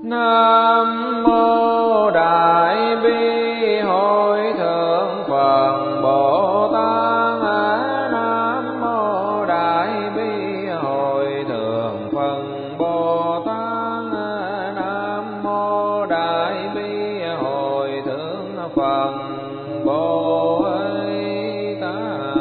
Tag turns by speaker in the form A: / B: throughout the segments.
A: Nam mô Đại Bi Hội Thượng Phật Bồ Tát. Nam mô Đại Bi Hội Thượng Phật Bồ Tát. Nam mô Đại Bi Hội Thượng Phật Bồ Tát.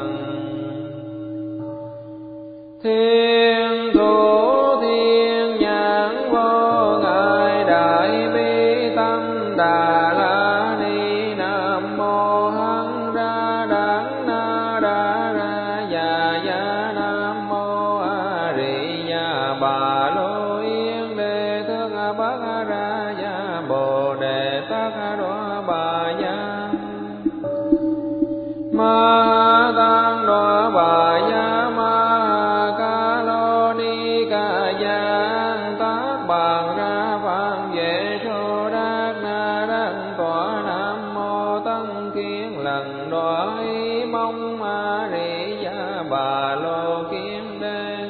A: Thiên thủ thiên nhãn vô ngại Đại Bi Tâm Đà La Ni. Nam mô Hằng Ra Đẳng Na Đa Ra Già Gia. Nam mô A Di Đà Bà Lô Yên Đề Thức Bát Ra Gia Bồ Đề Tát Đọa Bà Gia. Ma Tăng Đọa Bà Gia. Ma Ca Lô Ni Ca Giang Tác Bàn Ra Phạn Vệ Sô Đắc Na Đắc Tọa. Nam mô Tân Kiên Lần Đọa Ý Mong A Di Đà Bà Lô Kiên Đen.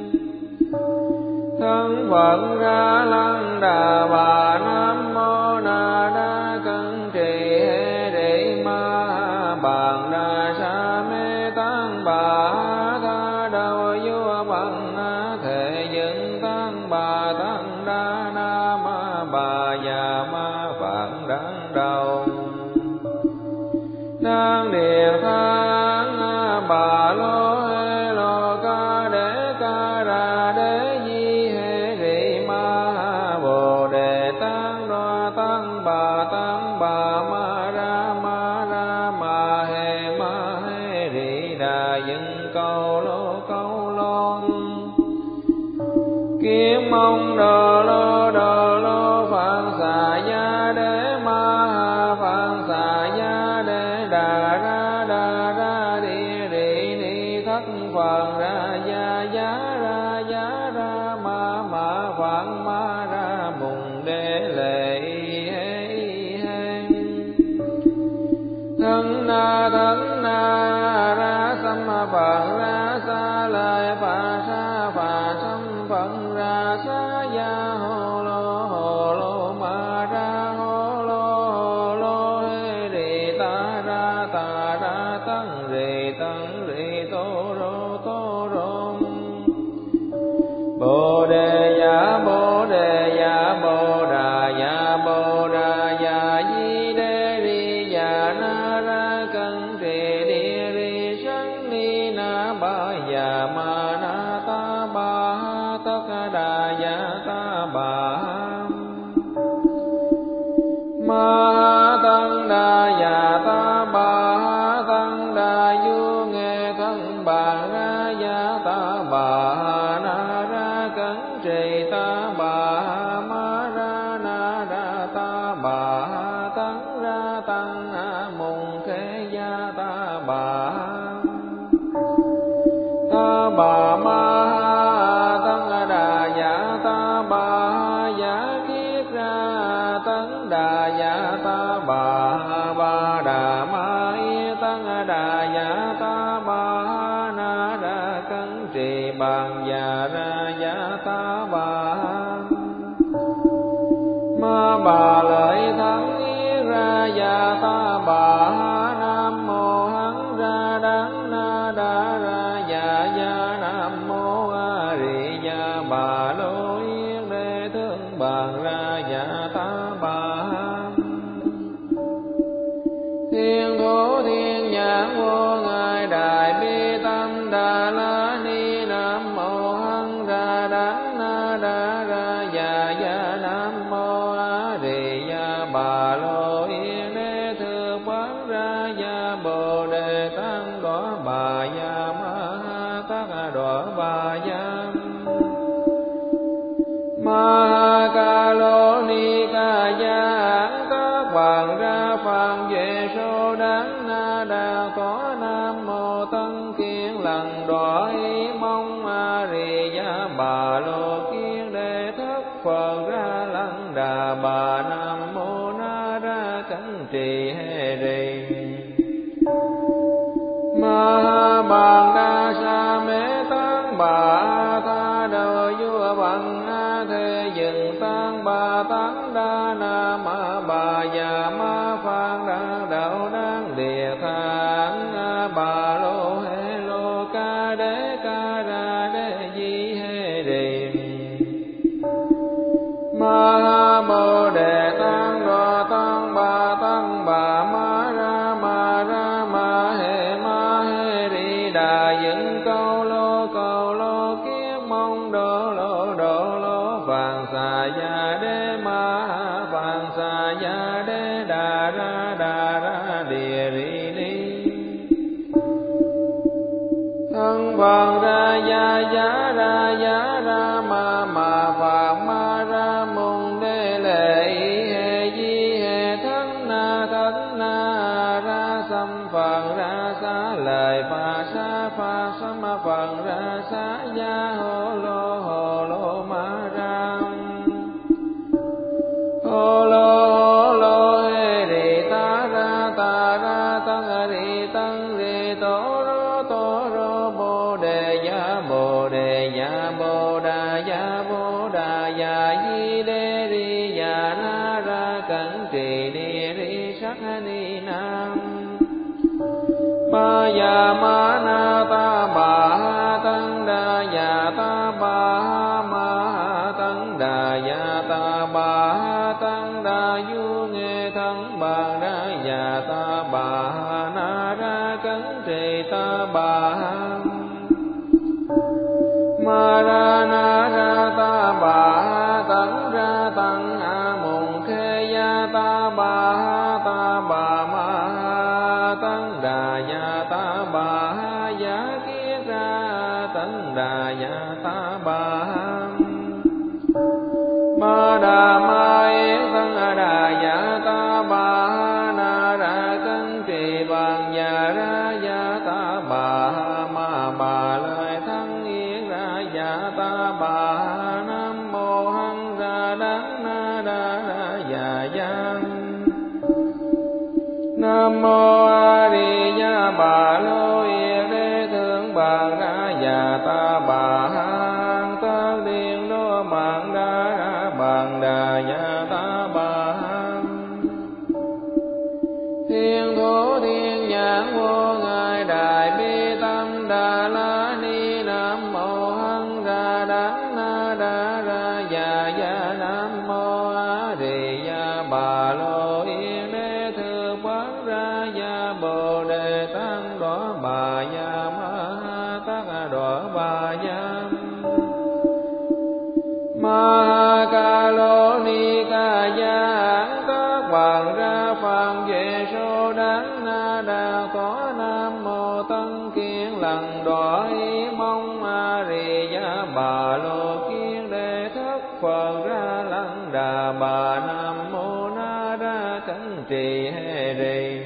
A: Thân Phật Ra Lăng Đà Bà. Nam mô Na Đa Cân Trì Hê Đệ Ma Bàn Đà Sa Mê Tăng Bà Tha Đầu Vua Bằng Thể Dựng Tăng Bà Tăng Đa Na Ma Bà Già Ma Phạn Đăng Đầu. Đang Địa Thang Bà Lô Hê Lô Ca Ra Đế Di Hê Rị Ma Bồ Đề Tăng Đoa Tăng Bà Ma Ra Hê Rị Đà Dựng Câu Lô Kiếm Mong Đờ Lô Phạn Xà Gia Đế Ma Phạn Xà Gia Đế Đà Ra Đi Rị Ni Thất Phật Ra Giá Ra Ma Phạn Ma Ra Mùng Đế Lệ Hê Thân Na Ra Sam Phật Ra Sa Lợi Phà Sam Phật Ra Sa Ya Hồ Lô Ma Ra Hồ Lô Hê Rị Ta Ra Tân Rị Tô Rô Bồ Đề Ya Bồ Đà Ya Di Đê Ri Ya Na Ra Cân Trì Địa Ri Sanh Ni Na Ba Ya Ma Na Ta Ba Tất Đà Ya Ta Ba Ma Tăng Đà Ya Ta Ba Tăng Đà Du Nghe Thân Bà Ra Ya Ta Ba Na Ra Cấn Trì Ta Ba Ma Ra Na Ra Ta Ba Tăng Ra Tăng Mùng Khê Ya Ta Ba Ma Tăng Đà Ya Ta Ba Ya Kiết Ra Tấn Đà Ya Ta Ba Đà Ma Tăng Đà Ya Ta Ba Na Ra Cấn Trì Bàn Già Ra Ya Ta Ba Ma Bà Lợi Thắng Ra Ya Ta Ba. Nam mô Hằng Ra Đẳng Na Đa Ra Già Gia. Nam mô A Di Đà Bà Lô Yên Đế Thương Bàn Ra Ya Ta Ba. Thiên thủ thiên nhãn vô ngại Đại Bi Tâm Đà La Ni. Nam mô Hằng Ra Đẳng Na Đa Ra Già Gia. Nam mô A Di Đà Bà Lô Yên Đế Thương Bán Ra Ya Bồ Đề Tăng Đọa Bà Ya Ma Tát Đọa Bà Ya. Ma Ca Lô Ni Ca Giang Tác Bàn Ra Phạn Vệ Sô Đắc Na Đà Tọa. Nam mô Tân Kiên Lần Đọa Ý Mong A Di Đà Bà Lô Kiên Đề Thất Phật Ra Lăng Đà Bà. Nam mô Na Ra Cấn Trì Hê Rị Ma Bàn Đà Sa Mê Tăng Bà Tha Đầu Vua Bằng Thể Dựng Tăng Bà Tăng già ma phạn đa đạo đăng địa thang bà lô hê lô ca ra đế di hê đề ma bồ đề tăng đô tăng bà ma ra ma hê ri đà dựng câu lô kiết mong đô lô phạn xà ya đế ma phạn xà ya đế đà ra địa ri ni thân phạn ra ya ra ma phạn ma ra môn đế lệ hê di hê thân na ra sam phạn ra xá lời pha sa ma phạn ra xá ya hồ lô ma ra hồ lô hê ri ta ra tăng ri tăng ri tổ rô bồ đề ya bồ đà ya di đê ri ya na ra cẩn trì ni ri sắc ni nam ma ya ma na ta bà tăng đà ya ta bà ma tăng đà ya ta bà tăng đà du nghe thân bà ra ya ta bà na ra cẩn trì ta bà ma ra na ra ta bà tăng ra tăng mùng khê ya ta bà ma tăng đà ya ta bà ya kiết ra tăng đà ya ta bà ma đà ma yết tăng đà ya ta bà na ra cân trì bằng ya ra ya ta bà ma bà lời thắng yết ra ya ta bà nam mô hăng ra đắng na đa ra ya nam mô a di đà bà lô yết đế thượng bằng ra ya ta bà hăng tất điện đô bằng đà ya ta bà thiên thủ thiên nhãn vô ngài đại bi tâm đà la ni nam mô hăng ra đắng na đa ra ya nam mô a di đà bà lô yên đế thượng quán ra ya bồ đề tăng đỏ bà ya ma tát đỏ bà ya ma ca lô ni ca ya các bạn ra phàm về số đáng na đà có nam mô tân kiên lần đỏ ý mong a di đà bà lô kiên đề thất phật ra lăng đà bà nam mô na đa cẩn trì hê ri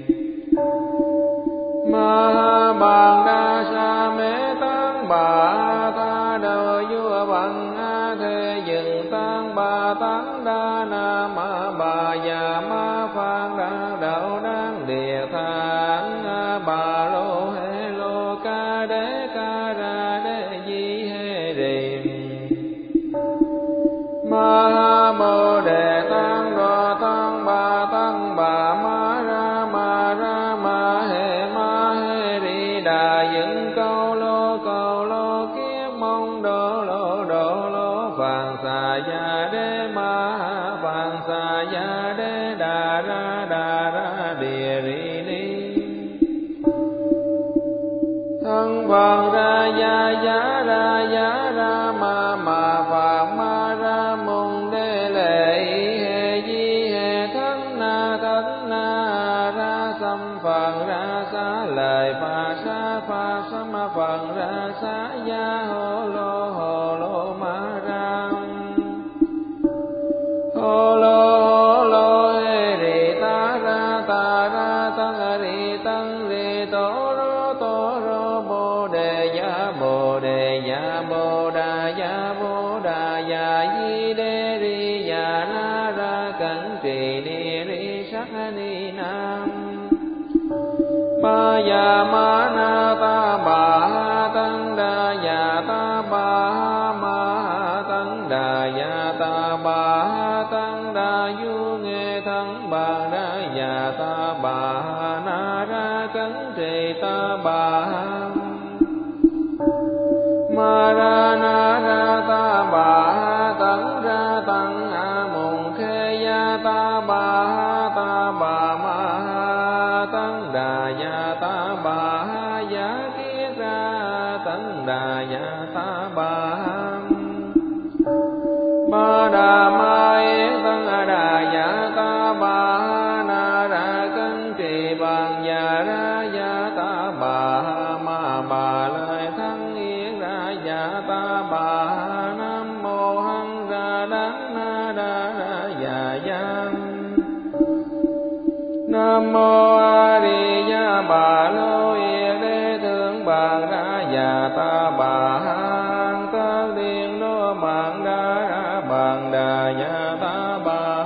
A: ma bàn đa sa mê tăng bà tha đầu vua bằng a thế dừng tăng bà tăng đa na ma bà già ma phan đa đạo đăng địa thang bà lô hê lô ca ra đế di hê ri ma bồ đề tăng đô tăng bà ma ra ma hê ri đà dựng câu lô kiết mong đô lô phạn xà ya đế ma phạn xà ya đế đà ra địa ri ni thân phạn ra ya ra ma phạn ma ra môn đế lệ hê di hê thân na ra sam phạn ra xá lời pha sa ma phạn ra xá ya hồ lô ma ra hồ lô hê ri ta ra tăng ri tăng ri tổ rô bồ đề ya bồ đà ya di đê ri ya na ra cẩn trì ni ri sắc ni nam ma ya ma na ta bà tăng đà ya ta bà ma tăng đà ya ta bà tăng đà du nghe thân bà ma ra na ra ta bà tấn ra tăng mùng khê ya ta bà ma tấn đà ya ta bà giá kiết ra tấn đà ya ta bà ma đà ma yết tấn đà ya ta bà na ra cân trì bằng ya ra ya ta bà ma bà lời thắng yết ra ya ta bà nam mô hằng ra đắng na đa ra ya ya nam mô a di đà bà lô yết đế thượng bằng ra ya ta bà tất điện đô bằng đa ra bằng đà ya ta bà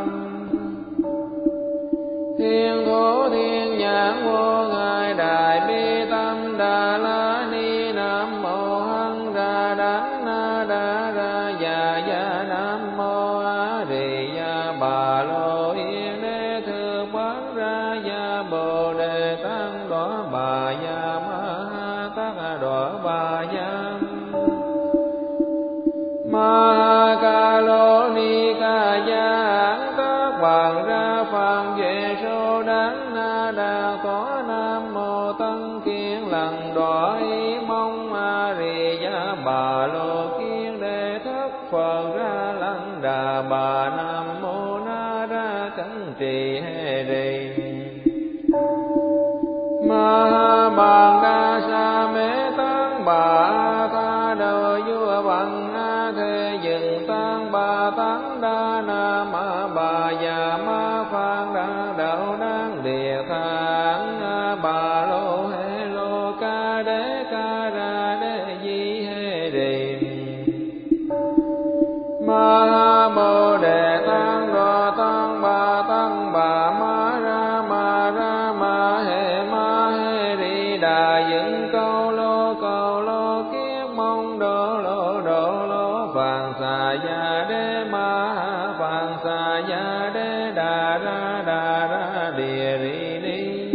A: thiên thủ thiên nhãn vô ngài đại bi tâm đà la ni nam mô hằng ra đắng na đa ra ya ya nam mô a di đà bà lô yết đế thượng bằng ra ya bồ đề tăng đỏ bà ya ma tát đỏ bà ya ma ca lô ni ca ya tác bằng ra phàm về số đắng na đà có nam mô tân kiên lần đỏ ý mong a di đà bà lô kiên đề thất phật ra lăng đà bà nam mô na ra cẩn trì hê rì ma bằng đa sa mê tăng bà tha đầu vua bằng a thế dừng tăng bà tăng đa na ma bà già ma phan đa đạo đáng địa thang bà lô hê lô ca ra đế di hê rì ma bồ đề tăng đô tăng bà ma ra ma hê ri đà dựng câu lô kiết mong đô lô phạn xà ya đế ma phạn xà ya đế đà ra địa ri ni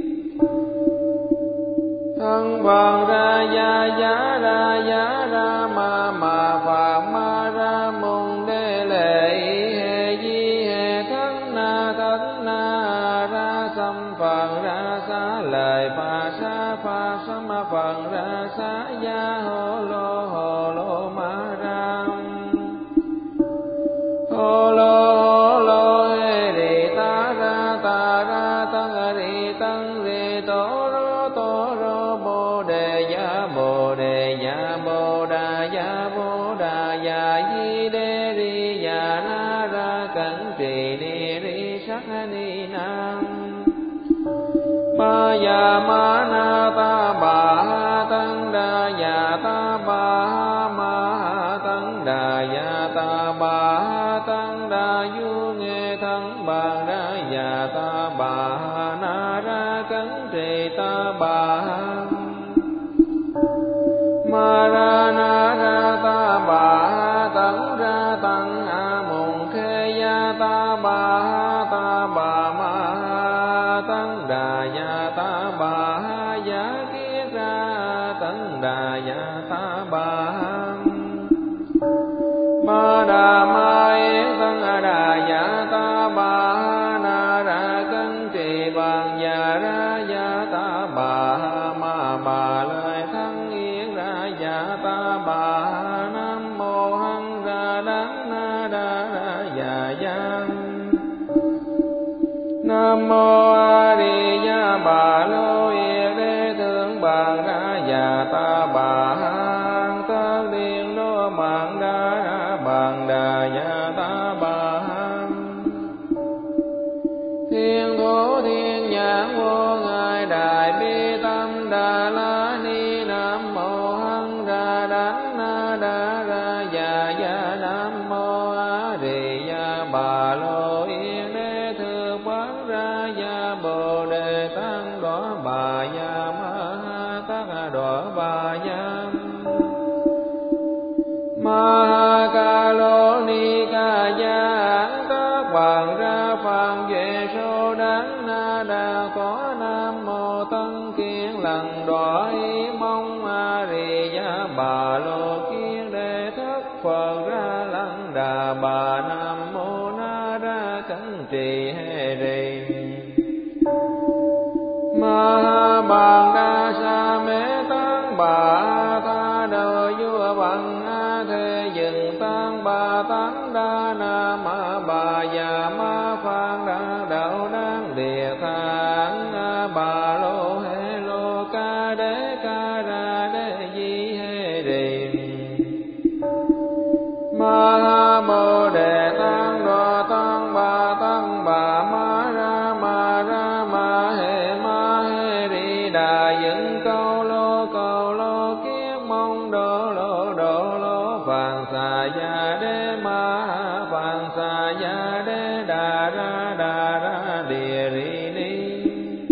A: thân phạn ra ya ra ma phạn ma ra mùng đế lệ hê di hê thánh na ra xâm phạn ra xá lời pha sa ma phạn ra xá ya hồ lô ma ra hồ lô hê ri ta ra tăng ri tăng ri tổ rô bồ đề ya bồ đà ya di đê ri ya na ra cẩn trì ni ri sắc ni nam ma ya ma na ta bà tăng đà ya ta bà ma tăng đà ya ta bà tăng đà du nghe thân bằng ra ya ta bà na ra cẩn trì ta bà ma ra na ra ta bà tăng ra tăng mùng khê ya ta bà ma tăng đà ya ta bà giá kiết ra tăng đà ya ta bà ma đà ma yết tăng đà ya ta bà na ra cân trì bằng ya ra ya ta bà ma bà lời thắng yết ra ya ta bà nam mô hằng ra đắng na đa ra ya ya nam mô a di đà bà lô yết đế thượng bằng ra ya ta bà tất điện đô bằng đà ya ta bà thiên thủ thiên nhãn vô ngài đại bi tâm đà la ni nam mô hằng ra đắng na đa ra ya nam mô a di đà bà lô yết đế thượng bằng ra ya bồ đề tăng đỏ bà ya ma tát đỏ bà ya ma ca lô ni ca ya tác bằng ra phàm về số đắng na đà có nam mô tân kiên lần đỏ ý mong a di Ri Gia Bà Lô Kiết Đề Thất Phật Ra Lăng Đà Bà Nam Mô Na Ra Cẩn Trì Hê Ri Ma Bàn Đa Sa Mê Tăng Bà Tha Đờ Vua Bằng A Thế Dừng Tăng Bà Tăng Đa Na Ma Bà Già Ma Phan Đa Đạo Đăng Địa Thang Bà Lô Hê Lô Ca Ra Đê Di Hê Ri Ma Bồ Đề Tăng Đô Tăng Bà Ma Ra Hê Ri Đà Dựng Câu Lô Kiết Mong Đô Lô Phạn Xà Gia Đê Ma Phạn Xà Gia Đê Đà Ra Địa Ri Ni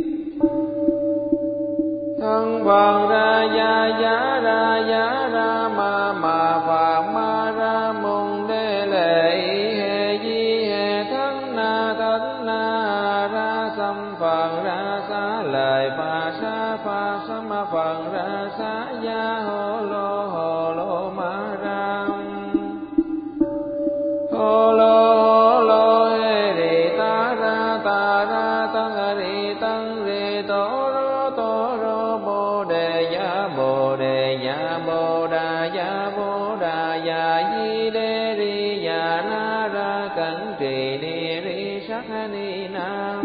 A: Thân Phật Ra Gia Ra Ma Phạn Ma Ra Môn Đê Lệ Hê Di Hê Thân Na Ra Sam Phật Ra Xá Lời Phà Sam Phật Ra Xá Gia Hô Lô Ma Ra Hô Lô Hê Ri Ta Ra Tăng Ri Tăng Ri Tô Rô Bồ Đề Ya Bồ Đà Ya Di Đê Ri Ya Na Ra Cẩn Trì Ni Ri Sắc Ni Nam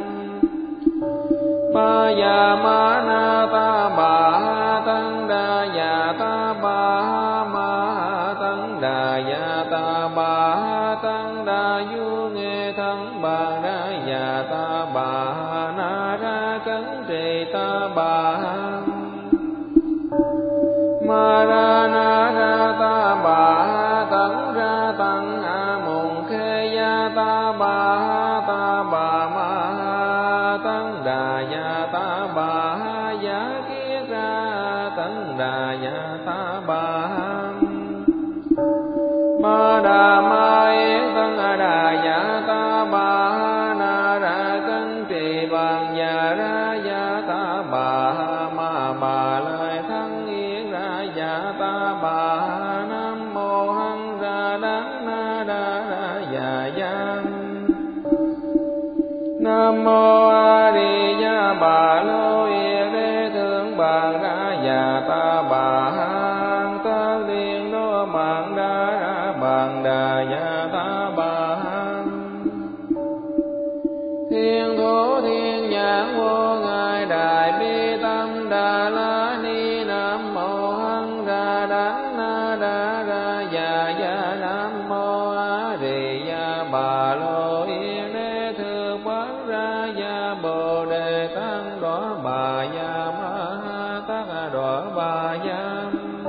A: Ba Ya Ma Na Ta Bà Tăng Đa Ya Ta Bà Ma Tăng Đà Ya Ta Bà Tăng Đa Du Nghe Thân Bà Đa Ya Ta Bà Na Ra Cẩn Trì Ta Bà Ma Ra Na Ra Ta Bà Tăng Ra Tăng A Môn Khê Ya Ta Bà Ma Tăng Đà Ya Ta Bà Giá Kiết Ra Tăng Đà Ya Ta Bà Ma Đà Ma Yết Tăng Đà Ya Ta Bà Na Ra Cẩn Trì Bằng Ya Ra Ya Ta Bà Ma Bà Lợi Thắng Yết Ra Ya Ta Bà Nam Mô Hằng Ra Đắng Na Đa Ra Ya Nam Mô A Di Đà Bà Lô Yết Đế Thượng Bàn Ra Ya Ta Bà Hang Tất Liên Đô Mạng Đa Ra Bàn Đà Ya Ta Bà Hang Thiên Thủ Thiên Nhãn Vô Ngài Đại Bi Tâm Đà La Ni Nam Mô Hằng Ra Đắng Na Đa Ra Ya Nam Mô A Di Đà Bà Lô Yết Đế Thượng Bàn Ra Ya Bồ Đề Tăng Đỏ Bà Ya Ma Tát Đỏ Bà Ya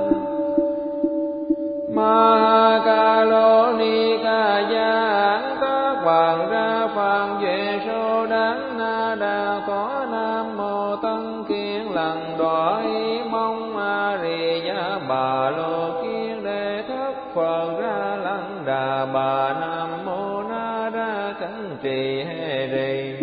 A: Ma Ca Lô Ni Ca Ya Tát Bàn Ra Phạn Duệ Sô Đắng Na Đa Có Nam Mô Tân Kiên Lặng Đỏ Ý Mong A Di Đà Bà Lô Kiết Đề Thất Phật Ra Lăng Đà Bà Nam Mô Na Ra Cẩn Trì Hê Ri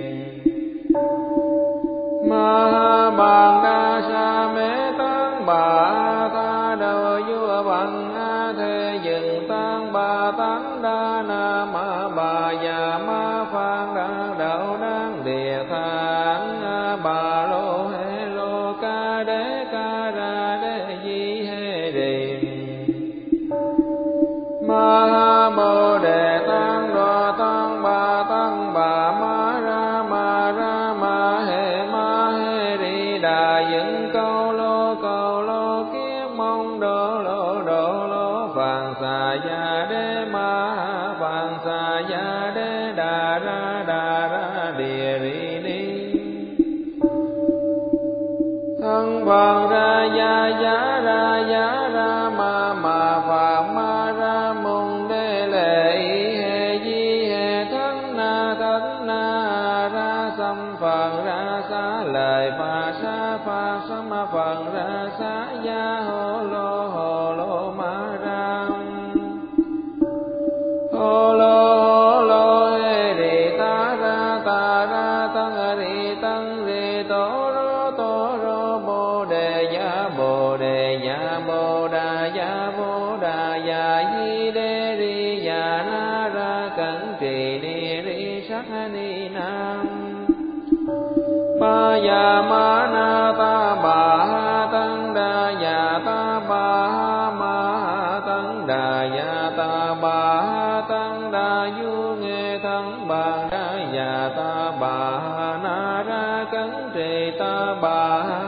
A: Ma Bàn Đa Sa Mê Tăng Bà Tha Đờ Vua Bằng A Thế Dừng Tăng Bà Tăng Đa Na Ma Bà Già Ma Phan Đa Đạo Đăng Địa Thang Bà Lô Hê Lô Ca Ra Đê Di Hê Ri Ma Bồ Đề Tăng Đô Tăng Bà Ma Ra Hê Ri Đà Dựng Câu Lô Kiết Mong Đô Lô Phạn Xà Gia Đê Ma Phạn Xà Gia Đê Đà Ra Địa Ri Ni Thân Phật Ra Ra Ma Phạn Ma Ra Môn Đê Lệ Hê Di Hê Thân Na Ra Sam Phật Ra Xá Lời Phà Sam Phật Ra Xá Gia Hô Lô Ma Ra ya vô đà ya di đê ri ya na ra cẩn trì ni ri sắc ni nam. Ba ya ma na ta bà ha tăng đa ya ta bà ha ma ha tăng đa ya ta bà ha tăng đa du nghe thân bàn đa ya ta bà ha na ra cẩn trì ta bà ha.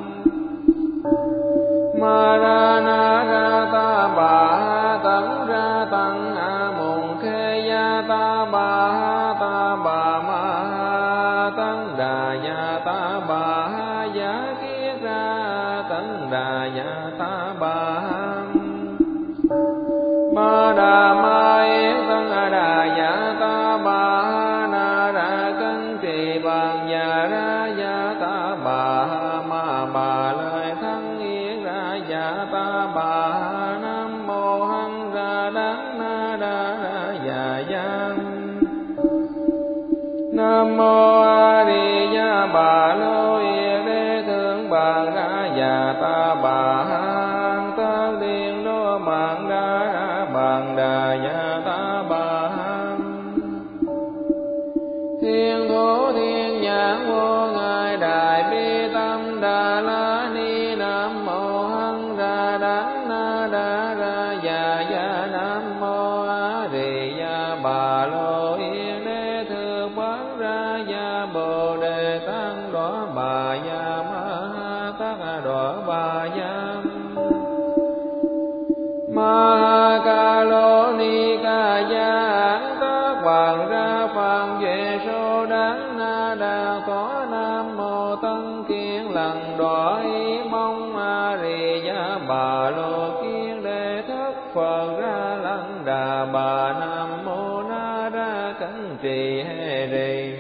A: Ma ra na ra ta bà ha tấn ra tăng a mùng khê ya ta bà ha ta bà ma ha tấn đà ya ta bà ha giá kiết ra tấn đà ya ta bà ha. Ma đà ma yết tấn đà ya ta bà ha na ra cân trì bằng ya ra ya ta bà ha ma bà lời thân yết ra ya ta bà ha. Nam mô hăng ra đắng na đa ra ya ya. Nam mô A Di Đà Bà Lô Yê Đế Thượng Bàn Ra Già Ta Bà Han Tất Điên Đô Mạng Đa Ra Bàn Đà Già Ta Bà Han. Thiên Thủ Thiên Nhãn Vô Ngài Đại Bi Tâm Đà La Ni. Nam mô hăng ra đắng na đa ra già ya. Nam mô A Di Đà Bà Lô Yê Đế Thượng Bàn Ra ya Bồ Đề Tăng Đỏ Bà ya Ma Ha Tát Đỏ Bà ya. Ma Ha Ca Lô Ni Ca Ya Án Tát Bàn Ra Phạn Duệ Sô Đắng Na Đà Có. Nam mô Tân Kiên Lần Đỏ Ý Mong A Di Đà Bà Lô Kiên Đề Thất Phật Ra Lăng Đà Bà. Nam mô Na Ra Cẩn Trì Hê Rì.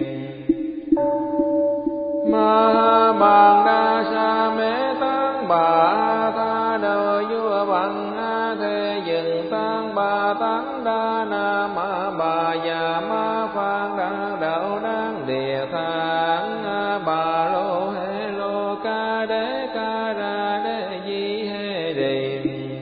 A: Ma Ha Bàn Đa Sa Mê Tăng Bà Tha Đầu Vua Bằng A Thế Dừng Tăng Bà Tăng Đa Na Ma Bà Già Ma Phan Đăng Đạo Đăng Địa Thang Bà Lô Hê Lô Ca Đế Ca Ra Đế Di Hê Rì.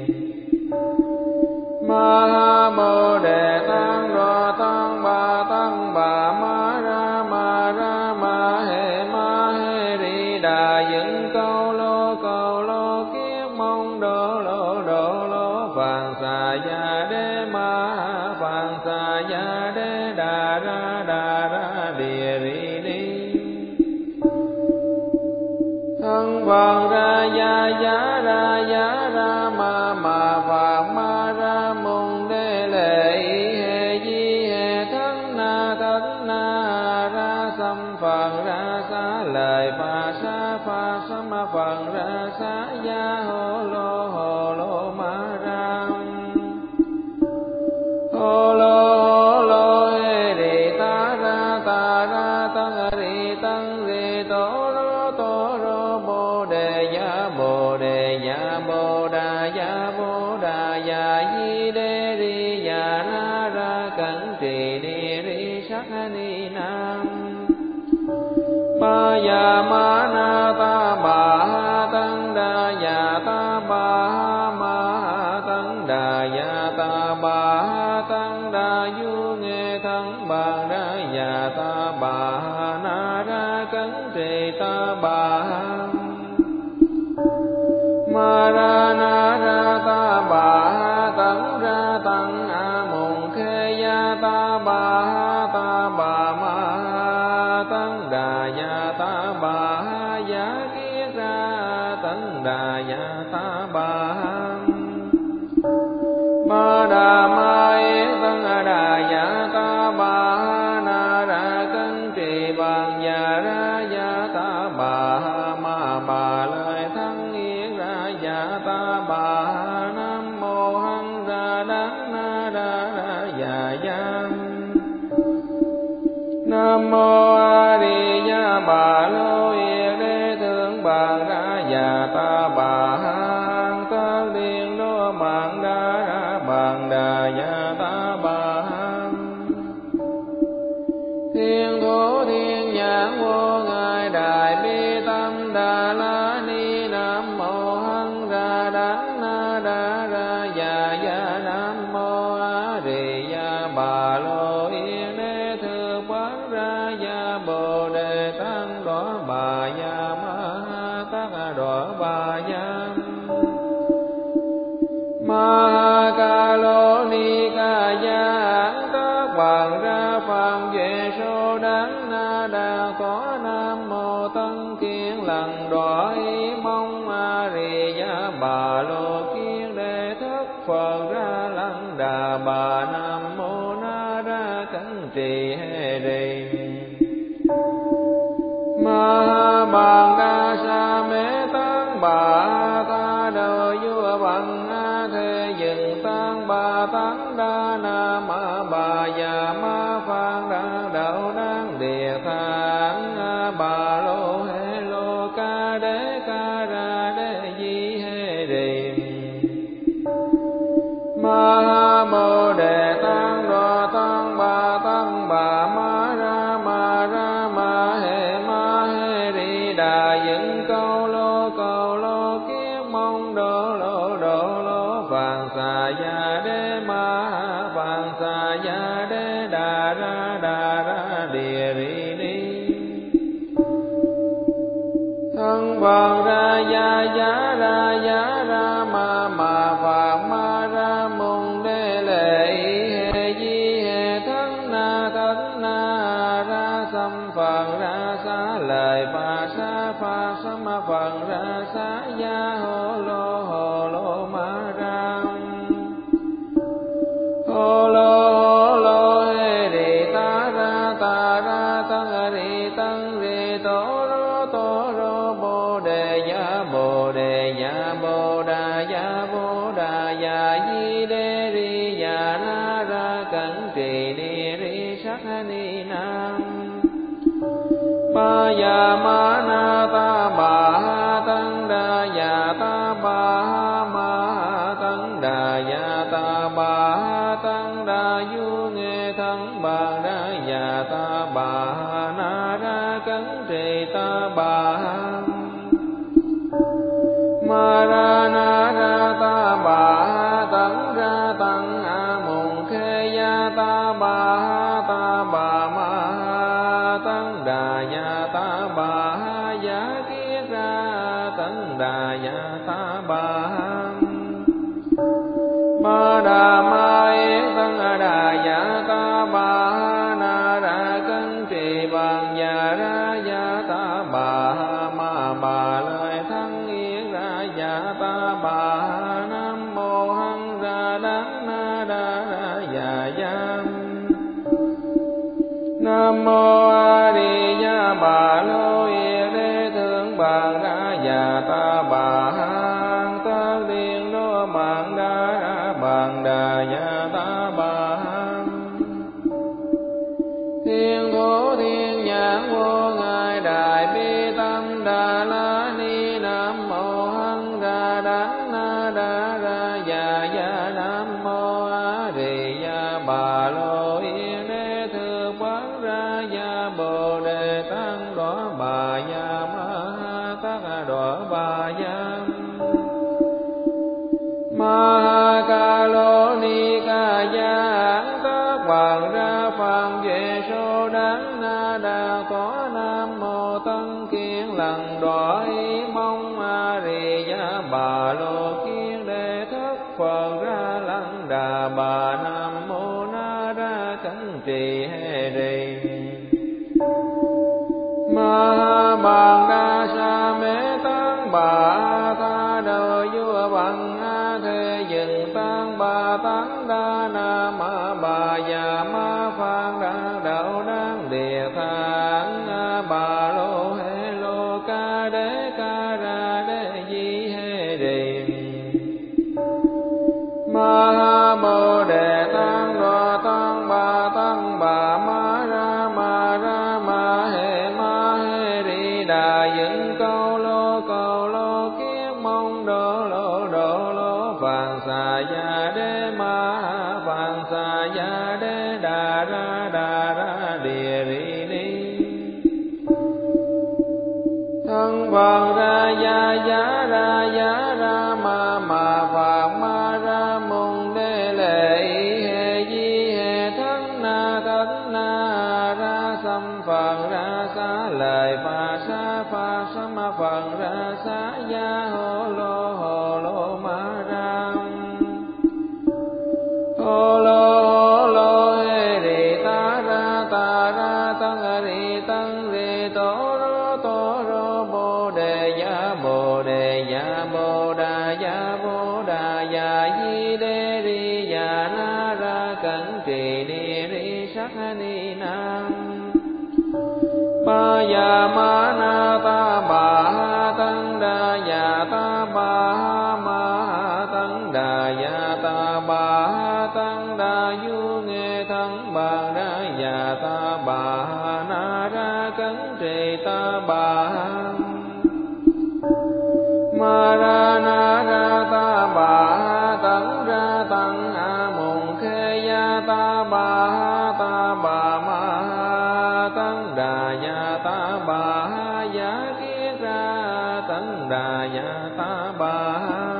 A: Ma Ha Bồ Đề Tăng Đô Tăng Bà Ma Ra Ma Hê Ri Đà Dựng Câu Lô Kiết Mong Đô Lô Phạn Xà Ya Đế Ma Phạn Xà Ya Đế Đà Ra Địa Ri Ni. Thân Phạn Ra Ya ra Ma Phạn Ma Ra Mùng Đế Lệ Hê Di Hê Thân Na Ra Xăm Phạn Ra Xá Lời Phà Sám Phạn Ra Xá Ya Hồ Lô Ma Ra. Hồ Lô Hê Rì Ta Ra Tân Rì Tân Rì Tổ Rô Bồ Đề Ya Bồ Đà Ya Di Đê Ri Ya Na Ra Cẩn Trì Ni Ri Sắc Ni Nam. Ba ya ma na ta bà ha tăng đa ya ta bà ha ma ha tăng đà ya ta bà ha tăng đà du nghe thân bàn đa ya ta bà ha na ra cẩn trì ta bà ha. Ma ra na ra ta bà ha tấn ra tăng a mùng khê ya ta bà ha ta bà ma ha tấn đà ya ta bà ha giá kiết ra tấn đà ya ta bà ha. Ma đà ma yết tấn đà ya ta bà ha na ra cân trì bằng ya ra ya ta bà ha ma bà lời thân yết ra ya ta bà ha. Nam mô hăng ra đắng na đa ra ya ya. Nam mô A Di Đà Bà Lô Yê Đế Thượng Bàn Ra Già Ta Bà Han Tất Điên Đô Mạng Đa Ra Bàn Đà Ya Ta Bà Han. Thiên Thủ Thiên Nhãn Vô Ngài Đại Bi Tâm Đà La Ni. Nam mô hăng ra đắng na đa ra già già nam mô a di đà bà lô yên đế thư quán ra ya bồ đề tăng đỏ bà ya ma tát đỏ bà ya ma ca lô ni ca ya tác hoàng ra phạm về số đáng na đà có nam mô tân kiên lần đỏ ý mong a di đà bà lô kiên đề thất phật ra lăng đà bà nam mô na ra cẩn trì hê đề ma bằng đa sa mê tăng bà tha đời vua bằng a thế dừng tăng bà tăng đa na ma bà già ma phan đa đạo đáng địa thang bà lô hê lô ca ra đế di hê đề ma mô đề tăng đô tăng bà ma ra ma hê ri đà dựng câu lô kiết mong đô lô phạn xà ya đế ma phạn xà ya đế đà ra địa ri ni thân phật ra ya ma phạn ma ra môn đế lệ hê di hê thân na ra xăm phật ra xá lời bà sa ma phật ra xá ya hồ lô ma ra hồ lô hê ri ta ra tăng ri tăng ri tổ rô bồ đề ya bồ đà ya di đê ri ya na ra cẩn trì ni ri sắc ni nam ma ya ma na ta bà tăng đà ya ta bà ma tăng đà ya ta bà tăng đà du nghe thân bà ra ya ta bà na ra cẩn trì ta bà ma ra na ra ta bà tăng ra tăng a mùng khê ya ta bà ma tăng đà ya ta bà ya kiết ra tăng đà ya ta bà ma đà ma yết tăng đà ya ta bà na ra cân trì bằng ya ra ya ta bà ma bà lời thắng yết ra ya ta bà nam mô hằng ra đắng na đa ra ya nam mô a di đà bà lô yên đế thương bàn ra ya ta bà tất liên đô mạng đà ya ta bà thiên thố thiên nhãn vô ngài đại bi tâm đà la ni nam mô hằng ra đắng na đa ra ya nam mô a di đà bà lô yên đế thư quán ra ya bồ đề tăng đỏ bà ya ma tát đỏ bà ya ma ca lô ni ca ya tác hoàng ra phạm về số đáng na đà có nam mô tân kiên lần đỏ ý mong a di đà bà lô kiên đề thất phật ra lăng đà bà nam mô na ra cẩn trì hê đề ma bằng đa sa mê tăng bà tha đời vua bằng a thế dừng tăng bà tăng đa na ma bà già ma phan đa đạo đáng địa thang bà lô hê lô ca ra đế di hê đề ma bồ đề tăng đô tăng bà ma ra ma hê ri đà dựng câu lô kiết mong đô lô phạn xà ya đế ma phạn xà ya đế đà ra địa ri ni thân phật ra ya ra ma phạn ma ra di đê ri già na ra cẩn trì ni ri sắc ni nam. Ba ya ma na ta bà ha tăng đa ya ta bà ha ma ha tăng đa ya ta bà ha tăng đa du nghe thân bà ra ya ta bà ha na ra cẩn trì ta bà ha. Ma ra na ra ta bà ha tấn ra tăng a mùng khê ya ta bà ha ta bà ma ha tấn đà ya ta bà ha giả kiết ra tấn đà ya ta bà ha.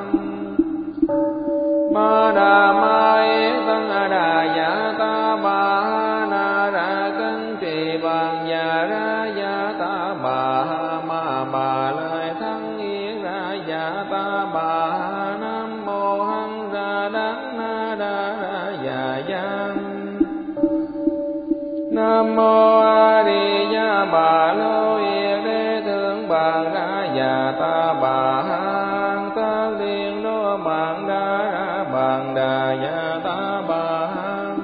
A: Ma đà ma yết tấn đà ya ta bà ha na ra cân trì bằng ya ra ya ta bà ha ma bà lời thân yết ra ya ta bà ha. Nam mô hằng ra đắng na đa ra ya ya. Nam mô A Di Đà Bà Lô Yết Đế Thượng Bằng Ra Già Ta Bà Hang Tất Liên Đô Bằng Đa Ra Bằng Đà Già Ta Bà Hang.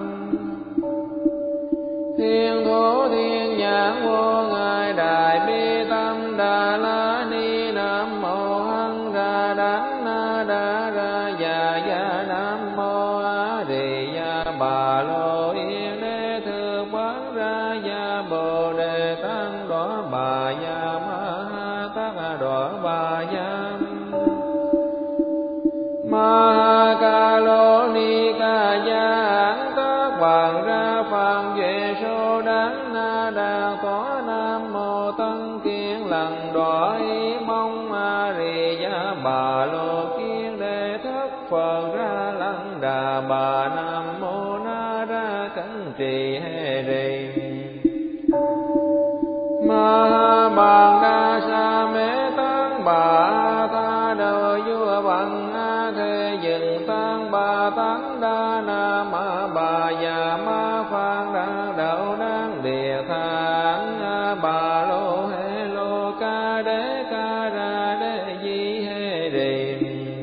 A: Thiên Thủ Thiên Nhãn Vô Ngài Đại Bi Tâm Đà La Ni. Nam mô hằng ra đắng na đa ra ya ya. Nam mô A Di Đà Bà Lô Yết Đế Thượng Bằng Ra ya Bồ Đề Tăng Đỏ Bà ya Ma Ha Tát Đỏ Bà ya. Ma Ha Ca Lô Ni Ca Ya Hán Tát Bằng Ra Phạn Duệ Sô Đắng Na Đà Tỏ. Nam mô Tân Kiên Lần Đỏ Ý Mong A Di Đà Bà Lô Kiên Đề Thất Phật Ra Lăng Đà Bà. Nam mô Na Ra Cẩn Trì Hê Rì. Ma Ha Bàn Đa Sa Mê Tăng Bà Tha Đầu Vua Bằng A Thế Dừng Tăng Bà Tăng Đa Na Ma Bà Già Ma Phan Đa Đậu Đăng Địa Thang Bà Lô Hê Lô Ca Đế Ca Ra Đế Di Hê Rì.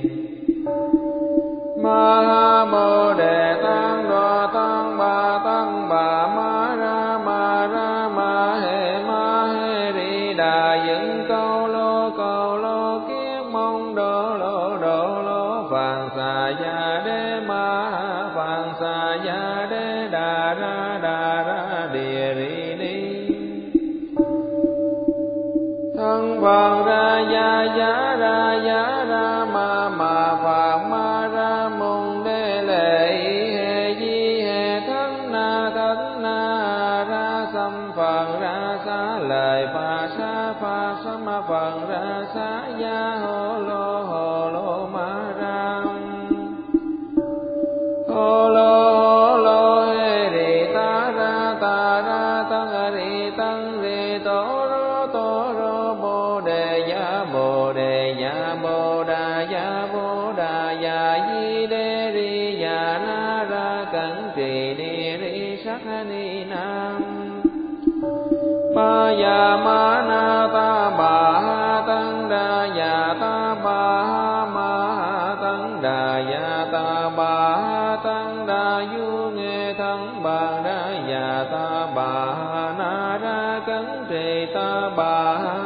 A: Ma Ha Bồ Đề Tăng Đọa Tăng Bà Ma Ra Ma Hê Ri Đà Dựng Câu Lô Kiết Mong Đô Lô Phạn Xà Ya Đế Ma Phạn Xà Ya Đế Đà Ra Địa Ri Ni. Thân Phật ra ya ra ma Phạn ma ra mùng đê lệ hê di hê thân na ra xăm Phật ra xá lời pha sám Phật ra xá ya hồ lô ma ra hồ lô hê ri ta ra tăng ri tăng ri tổ rô bồ đề ya bồ đà ya di đê ri ya na ra cẩn trì ni ri sắc ni nam. Ba ya ma na ta bà ha tăng đa ya ta bà ha ma ha tăng đà ya ta bà ha tăng đa du nghe thân bà ra ya ta bà ha na ra cẩn trì ta bà ha.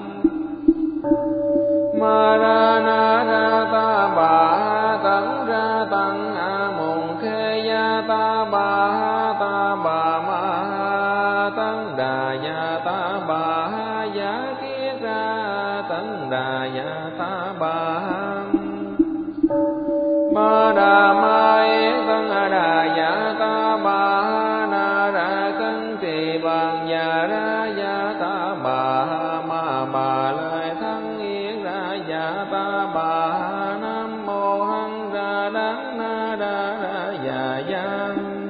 A: Ma ra na ra ta bà ha tấn ra tăng a mùng khê ya ta bà ha ta bà ma ha tấn đà ya ta bà ha giả kiết ra tấn đà ya ta bà ha. Ma đà ma yết tấn đà ya ta bà ha na ra cân trì bằng ya ra ya ta bà ha ma bà lời thân yết ra ya ta bà ha. Nam mô hằng ra đắng na đa ra ya ya.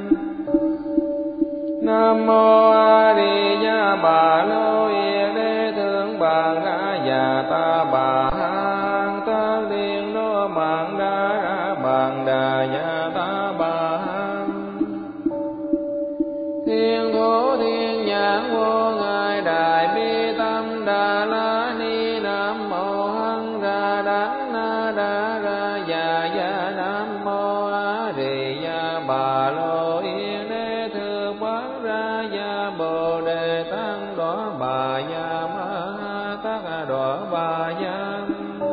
A: Nam mô A Di Đà Bà Lô Yết Đế Thượng Bằng Ra ya ta bà hang Tất Liên Đô Bằng Đa Ra Bằng Đà ya ta bà hang. Thiên Thủ Thiên Nhãn Vô Ngài Đại Bi Tâm Đà La Ni. Nam mô hằng ra đắng na đa ra ya ya. Nam mô Rì Gia Bà Lô Yên Đế Thượng Quán Ra Gia Bồ Đề Tăng Đỏ Bà Gia Ma Tát Đỏ Bà Gia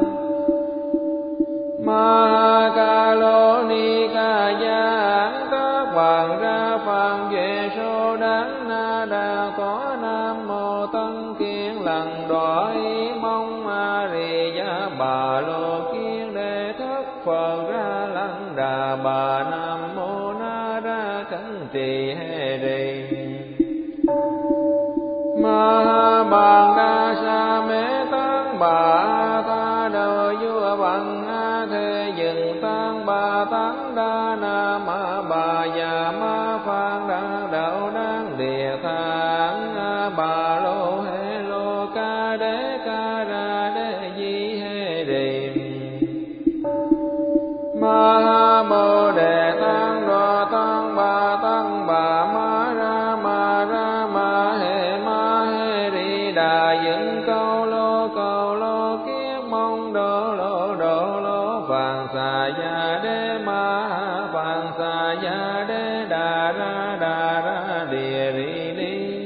A: Ma Ca Lô Ni Ca Gia Các Hoàng Ra Phạn Duệ Sô Đán Na Đà Tỏ Nam Mô Tân Kiên Lần Đỏ Ý Mong A Rì Gia Bà Lô Kiên Đề Thất Phật Ra Lăng Đà Bà Nam Mô Na Ra Cẩn Trì Hê Rì Ma Bàn Đa Sa Mê Tăng Bà Tha Đầu Vua Bằng A Thế Dừng Tăng Bà Tăng Đa Na Ma Bà Già Ma Phan Đa Đạo Đăng Địa Thang Bà Lô Hê Lô Ca Ra Đế Di Hê Rì Ma Bồ Đề Tăng Đô Tăng Bà Ma Ra Hê Ri Đà Dựng Câu Lô Kiết Mong Đô Lô Phạn Xà Gia Đế Ma Phạn Xà Gia Đế Đà Ra Địa Ri Ni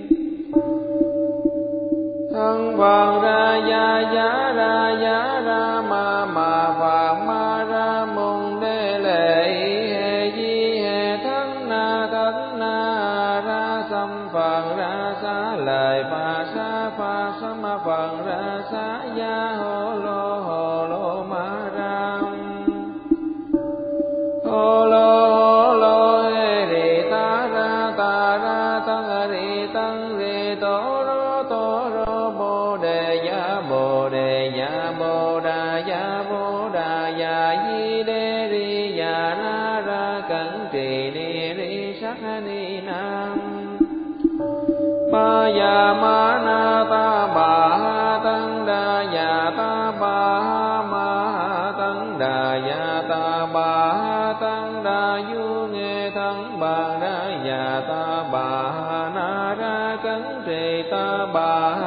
A: Thân Phật Ra Giá Ma Phạn Ma Ra Mùng Đế Lệ Hê Di Hê Thất Na Ra Xăm Phật Ra Xá Lời Phà Sám Phật Ra Xá Gia Hô Lô Ma Ra Hô Lô Hê Rì Ta Ra Tăng Rì Tăng Rì Tổ Rô Bồ Đề Gia Bồ Đà Gia Di Đê Ri Gia Na Ra Cẩn Trì Ni Ri Sắc Ni Nam Ba Gia Ma Na Ta Bà Tăng Đa Gia Ta Bà Ma Tăng Đa Gia Ta Bà Tăng Đa Du Nghe Thân Bà Ra Gia Ta Bà Na Ra Cẩn Trì Ta Bà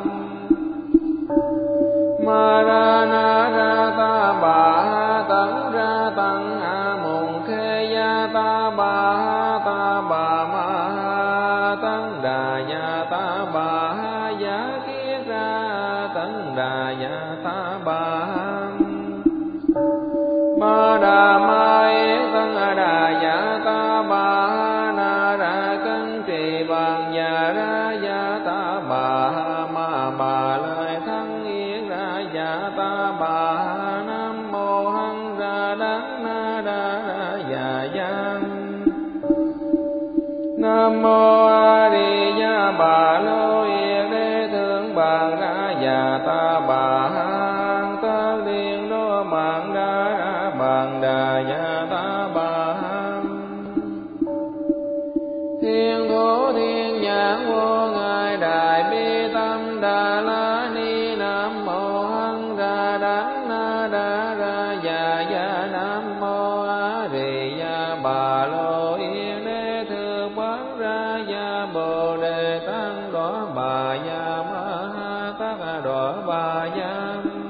A: Ma Ra Na Ra Ta Bà Tăng Ra Tăng A Mùng Khê Gia Ta Bà Ma Tăng Đà Gia Ta Bà Giá Kiết Ra Tăng Đà Gia Ta Bà Đà Ma Yết Tăng Đà Gia Ta Bà Na Ra Cân Trì Bằng Gia Ra Gia Ta Bà Ma Bà Lợi Thăng Yết Ra Gia Ta Bà Nam Mô Hằng Ra Đắng Na Đa Ra Gia Gia Nam Mô A Di Đà Bà Lô Yên Đế Thượng Bàn Ra Gia Ta Bà Tất Điên Đô Bàn Đà Gia Ta Bà Thiên Thủ Thiên Nhãn Vô Ngài Đại Bi Tâm Đà La Ni Nam Mô Hằng Ra Đắng Na Đa Ra Gia Nam Mô A Di Đà Bà Lô Yên Đế Thượng Quán Ra Gia Bồ Đề Tăng Đỏ Bà Gia Ma Tát Đỏ Bà Gia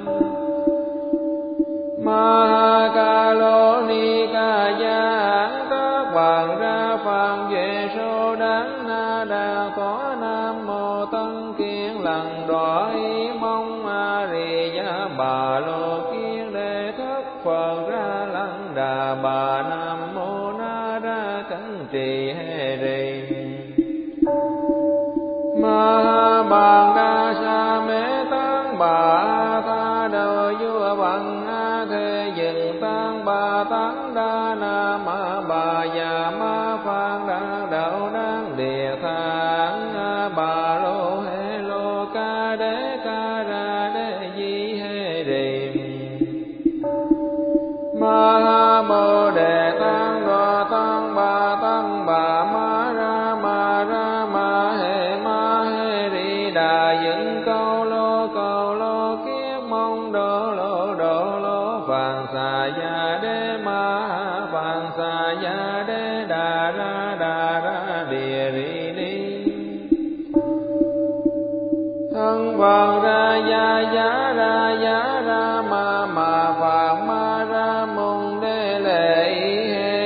A: Ma Ca Lô Ni Ca Gia Các Hoàng Ra Phạn Duệ Sô Đán Na Đà Tỏ Nam Mô Tân Kiên Lần Đỏ Ý Mong A Rì Gia Bà Lô Kiên Đề Thất Phật Ra Lăng Đà Bà Nam Mô Na Ra Cẩn Trì Hê Rì Ma Bàn Đa Sa Mê Tăng Bà Tha Đầu Vua Bằng A Thế Dừng Tăng Bà Tăng Đa Na Ma Bà Già Ma Phan Đa Đạo Đăng Địa Thang Bà Lô Hê Lô Ca Ra Đế Di Hê Rì Ma Bồ Đề Tăng Đô Tăng Bà Ma Ra Hê Ri Đà Dựng Câu Lô Kiết Mong Đô Lô Phạn Xà Gia Đế Ma Phạn Xà Gia Đế Đà Ra Địa Ri Ni Thân Phật Ra Giá Ra Ma Phạn Ma Ra Mùng Đế Lệ Hê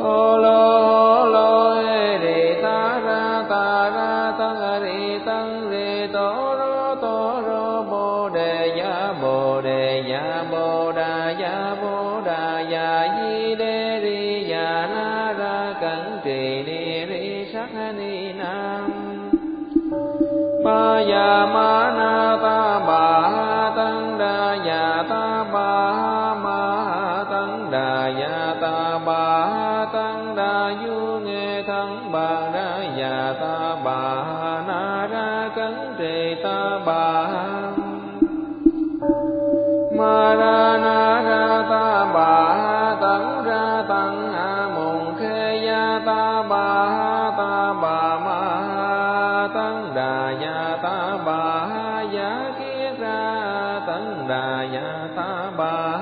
A: hô lô hê rì ta ra tăng rì tăng rì tô rô bồ đề ya bồ đà ya di đê ri ya na ra cẩn trì ni ri sắc ni nam ma ya ma na ta bà tăng đà ya ta bà ma tăng đà ya ta bà tăng đà du nghe thân bà ra ya ta bà na ra cẩn trì ta bà ma ra na ra ta bà tăng ra tăng mùng khê ya ta bà ma tăng đà ya ta bà ya kiết ra tăng đà ya ta bà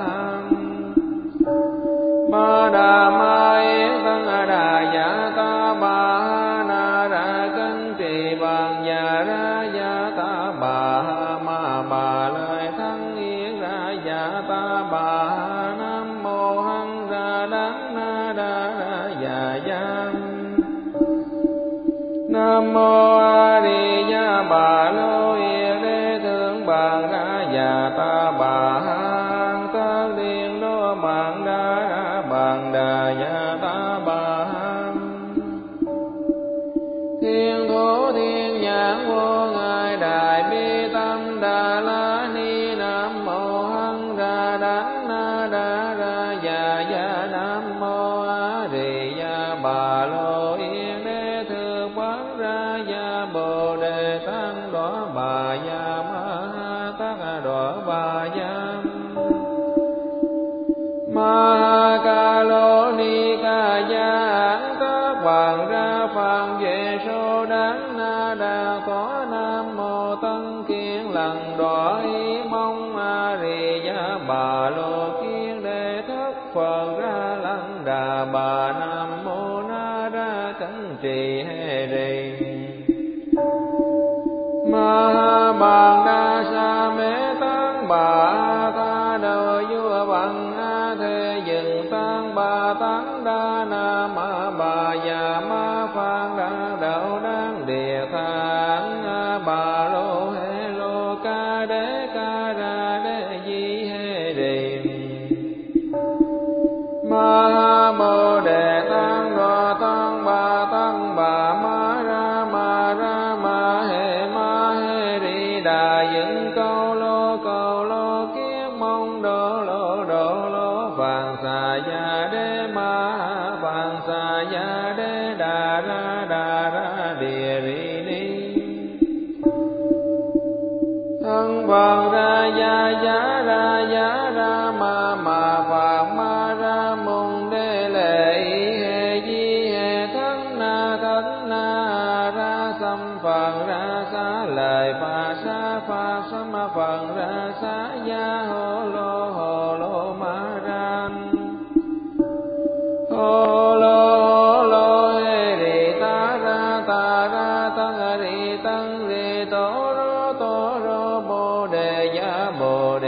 A: ma đà ma yết tăng đà ya ta bà na ra cân trì bằng ya ra ya ta bà ma bà lời thắng yết ra ya ta bà nam mô hăng ra đắng na đa ya ya nam mô a di đà bà lô yết đế thượng bằng ra ya ta bà tất điện đô bằng đà ya ta bà thiên thủ thiên nhãn vô ngài đại bi tâm đà la ni nam mô hăng ra đắng na đa ra ya nam mô a di đà bà lô yết đế thượng bằng ra ya bồ đề tăng đỏ bà ya ma tát đỏ bà ya ma ca lô ni ca ya tác hoàng ra phàm về số đáng na đà có nam mô tân kiên lần đỏ ý mong a di đà bà lô kiên đệ thất phật ra lăng đà bà nam mô na ra cẩn trì hê rì ma bàn đa sa mê tăng bà tha đầu vua bằng a thế dừng tăng bà tăng đa na ma bà già ma phan đa đạo đáng địa thang bà lô hê lô ca ra đế di hê rì ma bồ đề tăng đô tăng bà ma ra ma hê ri đà dựng câu lô kiết mong đô lô phạn xà ya đế ma phạn xà ya đế đà ra địa ri ni thân phật ra ya ra ma phạn ma ra mùng đế lệ hê di hê thân na ra xăm phật ra xá lời pha sám phật ra xá ya hồ lô ma ra hồ lô hê rì ta ra tăng rì tô rô bồ đề ya bồ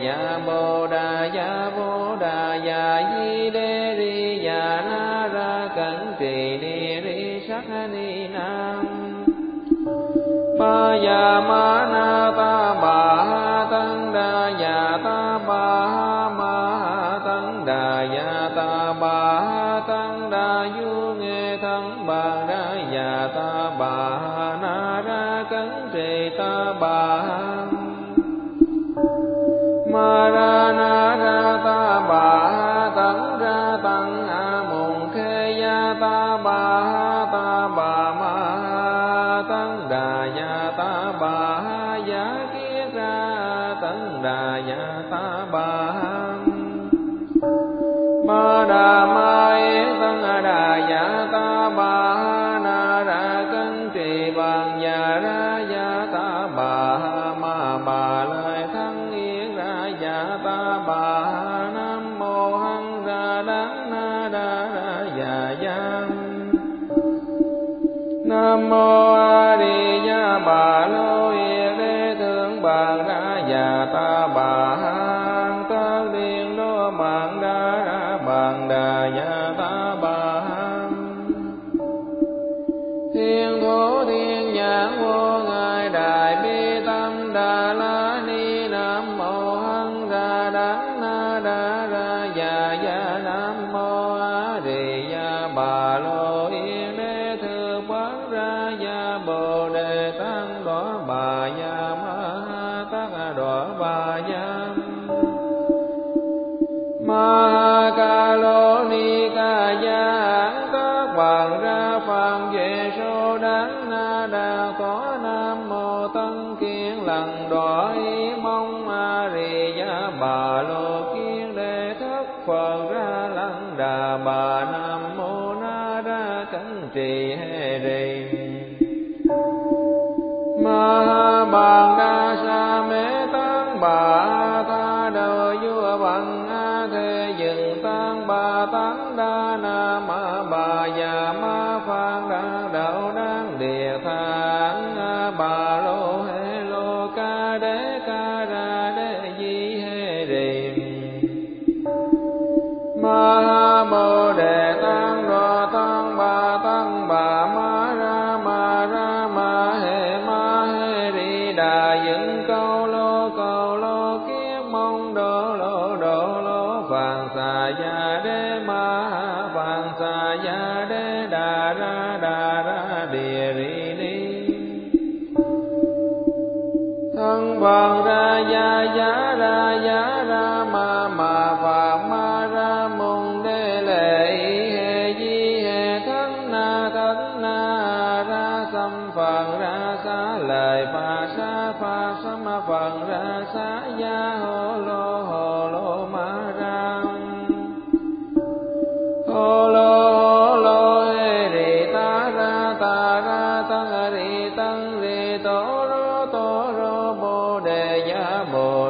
A: đà ya di đê ri ya na ra cẩn trì ni ri sắc ni nam ma ya ma na ta bà tăng đà ya ta bà ma tăng đà ya ta bà tăng đà du nghe thân bà ra ya ta bà na ra cẩn trì ta bà ma ra na ra ta bà tăng ra tăng mùng khê ya ta bà ma tăng đà ya ta bà ya kiết ra tăng đà ya ta bà ma đà ma yết tăng đà ya ta bà na ra cân trì bằng ya ra ya ta bà ma bà lời thắng yết ra ya ta bà nam mô hăng ra đắng na đa ya nam mô a di đà bà lô yết đế thượng bằng ra ya ta bà tất điện đô bằng đà ya ta bà gia bà lô yên đế thư quán ra gia bồ đề tăng đỏ bà gia ma tát đỏ bà gia ma ca lô ni ca gia các bạn ra phàm về số đáng na đà có nam mô tân kiên lần đỏ ý mong a rì gia bà lô kiên đề thất phật ra lăng đà bà nam mô na đa cẩn trì hê rì ma bàn đa sa mê tăng bà tha đời vua bằng a thế dừng tăng bà tăng đa na ma bà già ma phan đa đạo đáng địa thang bà lô hê lô ca ra đế di hê rì ma bồ đề tăng đô tăng bà ma ra ma hê ri đà dựng câu lô kiết mong đô lô phạn xà gia đế ma phạn xà gia đế đà ra địa ri ni thân bằng ra giá ra ma phạn ma ra môn đế lệ hê di hê thân na ra xâm phạn ra xá lời pha sâm phạn ra xá gia hồ lô ma ra hồ lô hê rì ta ra tăng rì tăng rì tổ rô bồ đề ya bồ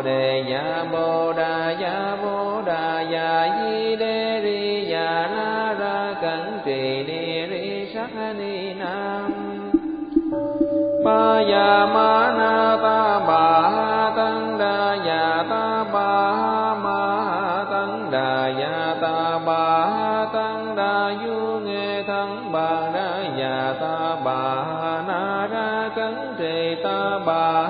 A: đà ya di đê ri ya na ra cẩn trì ni ri sắc ni nam ba ya ma na ta bà tăng đà ya ta bà ma tăng đà ya ta bà tăng đà du nghe thân bà đà ya ta bà na ra cẩn trì ta bà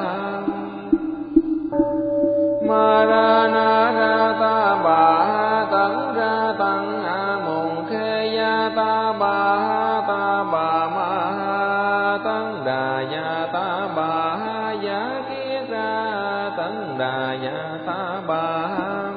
A: ma ra na ra ta bà tăng ra tăng a mùng khê ya ta bà ma tăng đà ya ta bà ya kiết ra tăng đà ya ta bà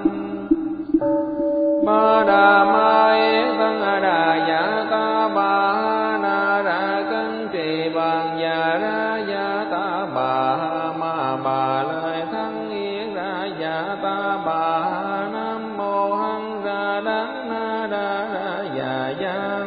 A: ma đà ma yết tăng đà ya ta bà na ra cân trì bằng ya ra ya ta bà ma bà lời thắng yết ra ya ta bà nam mô hăng ra đắng na đa ra ya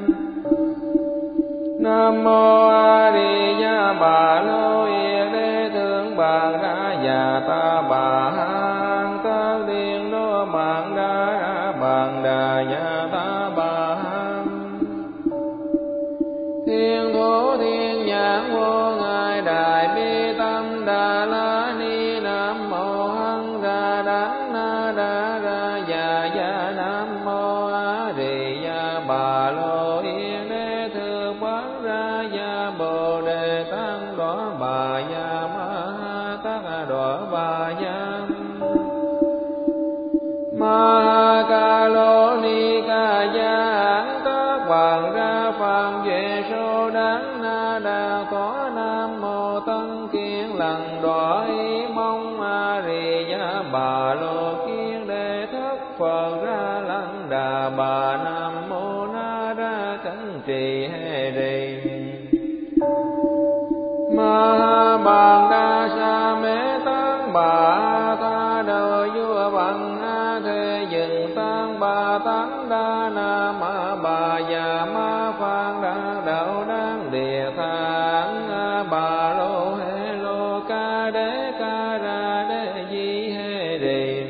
A: nam mô a di đà bà lô yên đế thương bà ra ya ta bà các điện đô mạng đà ya ta bà thiên thủ thiên nhãn vô ngài đại bi tâm đà la ni nam mô hăng ra đắng na đa ra ya nam mô a di đà bà lô yên đế thư quán ra ya bồ đề tăng đỏ bà ya ma tát đỏ bà ya ma ca lô ni ca gia các bạn ra phàm về số đáng na đà có nam mô tân kiên lần đỏ ý mong a rì gia bà lô kiên đề thất phật ra lăng đà bà nam mô na ra cẩn trì hê rì ma bàn đa sa mê tăng bà tha đời vua bằng a thế dừng tăng bà tăng đa na ma bà già ma phan đa đạo đáng địa thang bà lô hê lô ca ra đế di hê rì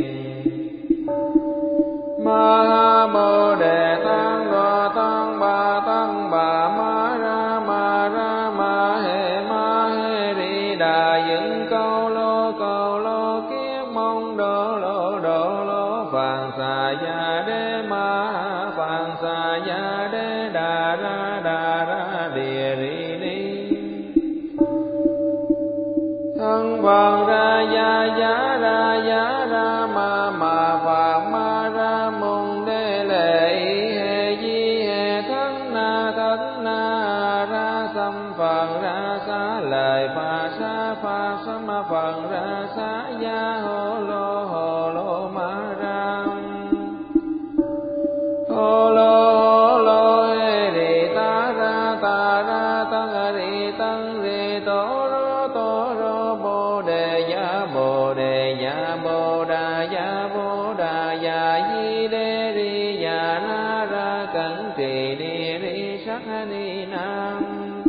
A: ma bồ đề tăng đô tăng bà ma ra ma hê ri đà dựng câu lô kiết mong đô lô phạn xà gia đế ma phạn xà gia đế đà ra địa ri ni thân phật ra ya ra ma phạn ma ra mùng đế lệ hê di hê tấn na ra sam phật ra xá lời phà sam phật ra xá ya hồ lô ma ra hồ lô he ri ta ra tăng ri tăng ri tô rô bồ đề ya bồ đà ya di đê ri ya na ra cẩn trì ni ri sắc ni nam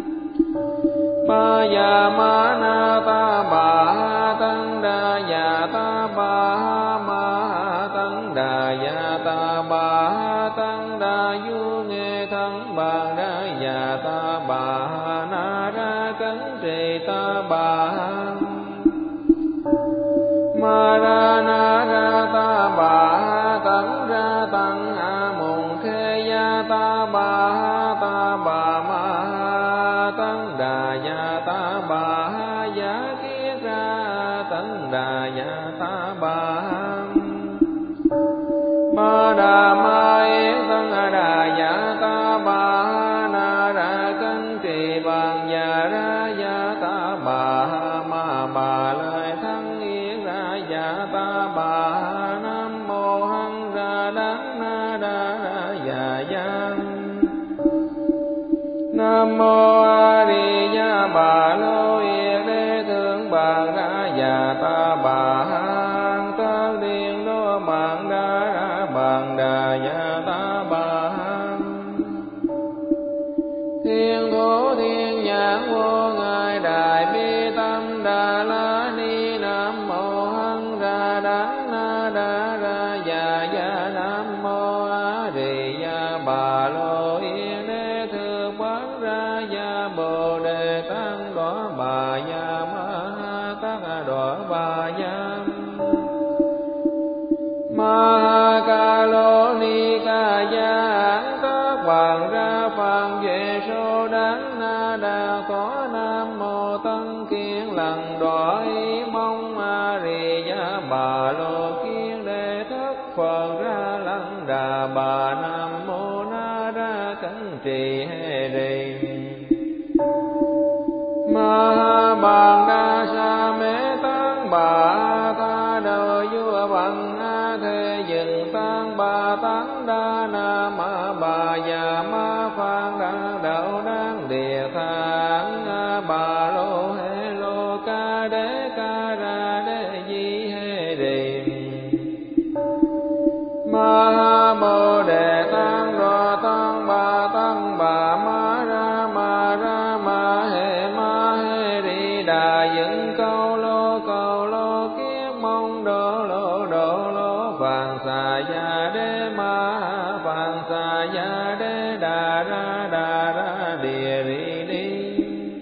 A: ba ya ma na ta bà tăng đa ya ta bà ma tăng đà ya ta bà tăng đà du nghe thân bàn đa ya ta bà na ra cẩn trì ta bà ma ra na ra ta bà tấn ra tăng a mùng khê ya ta bà ma tấn đà ya ta bà ya kiết ra tấn đà ya ta bà ma đà ma yết tấn đà ya ta bà na ra cân trì bằng ya ra ya ta bà ma bà lời thân yết ra ya ta bà nam mô hằng ra đắng na đa ra ya nam mô a di đà bà lô yết đế thương bàn ra ya ta bà tất điện đô bàn đà ya ta bà thiên thủ thiên nhãn vô ngài đại bi tâm đà la ni nam mô hằng ra đắng na đa ra ya nam mô a di đà bà lô yên đế thương bán ra ya bồ đề tăng đỏ bà ya ma tát đỏ bà ya ma ca lô ni ca ya tác hoàng ra phàm về số đắng na đa có nam mô tân kiên lần đỏ ý mong a ri ya bà lô kiên đệ thất phật ra lăng đà bà nam mô na đa cẩn trì hê ri ma bàn đa sa mê tăng bà tha đời vua bằng a thế dừng tăng bà tăng đa na ma bà già ma phan đa đạo đáng địa thang bà lô hê lô ca ra đế di hê ri ma bồ đề tăng đô tăng bà ma ra ma hê ri đà dựng câu lô kiết mong đô lô phàn xà ya đế ma phàn xà ya đế đà ra địa ri đi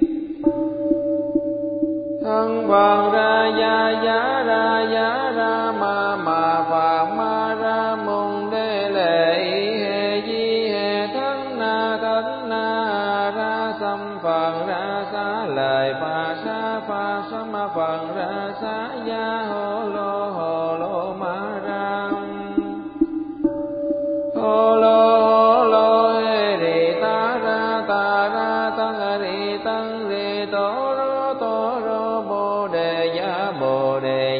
A: thân phật ra ya ra ma phật ma ra mùng đế lệ hê di hê thân na ra sam phật ra xá lời phà sam phật ra xá ya hồ lô ma ra hồ lô hê ri ta ra tăng ri tăng ri tô rô bồ đề ya bồ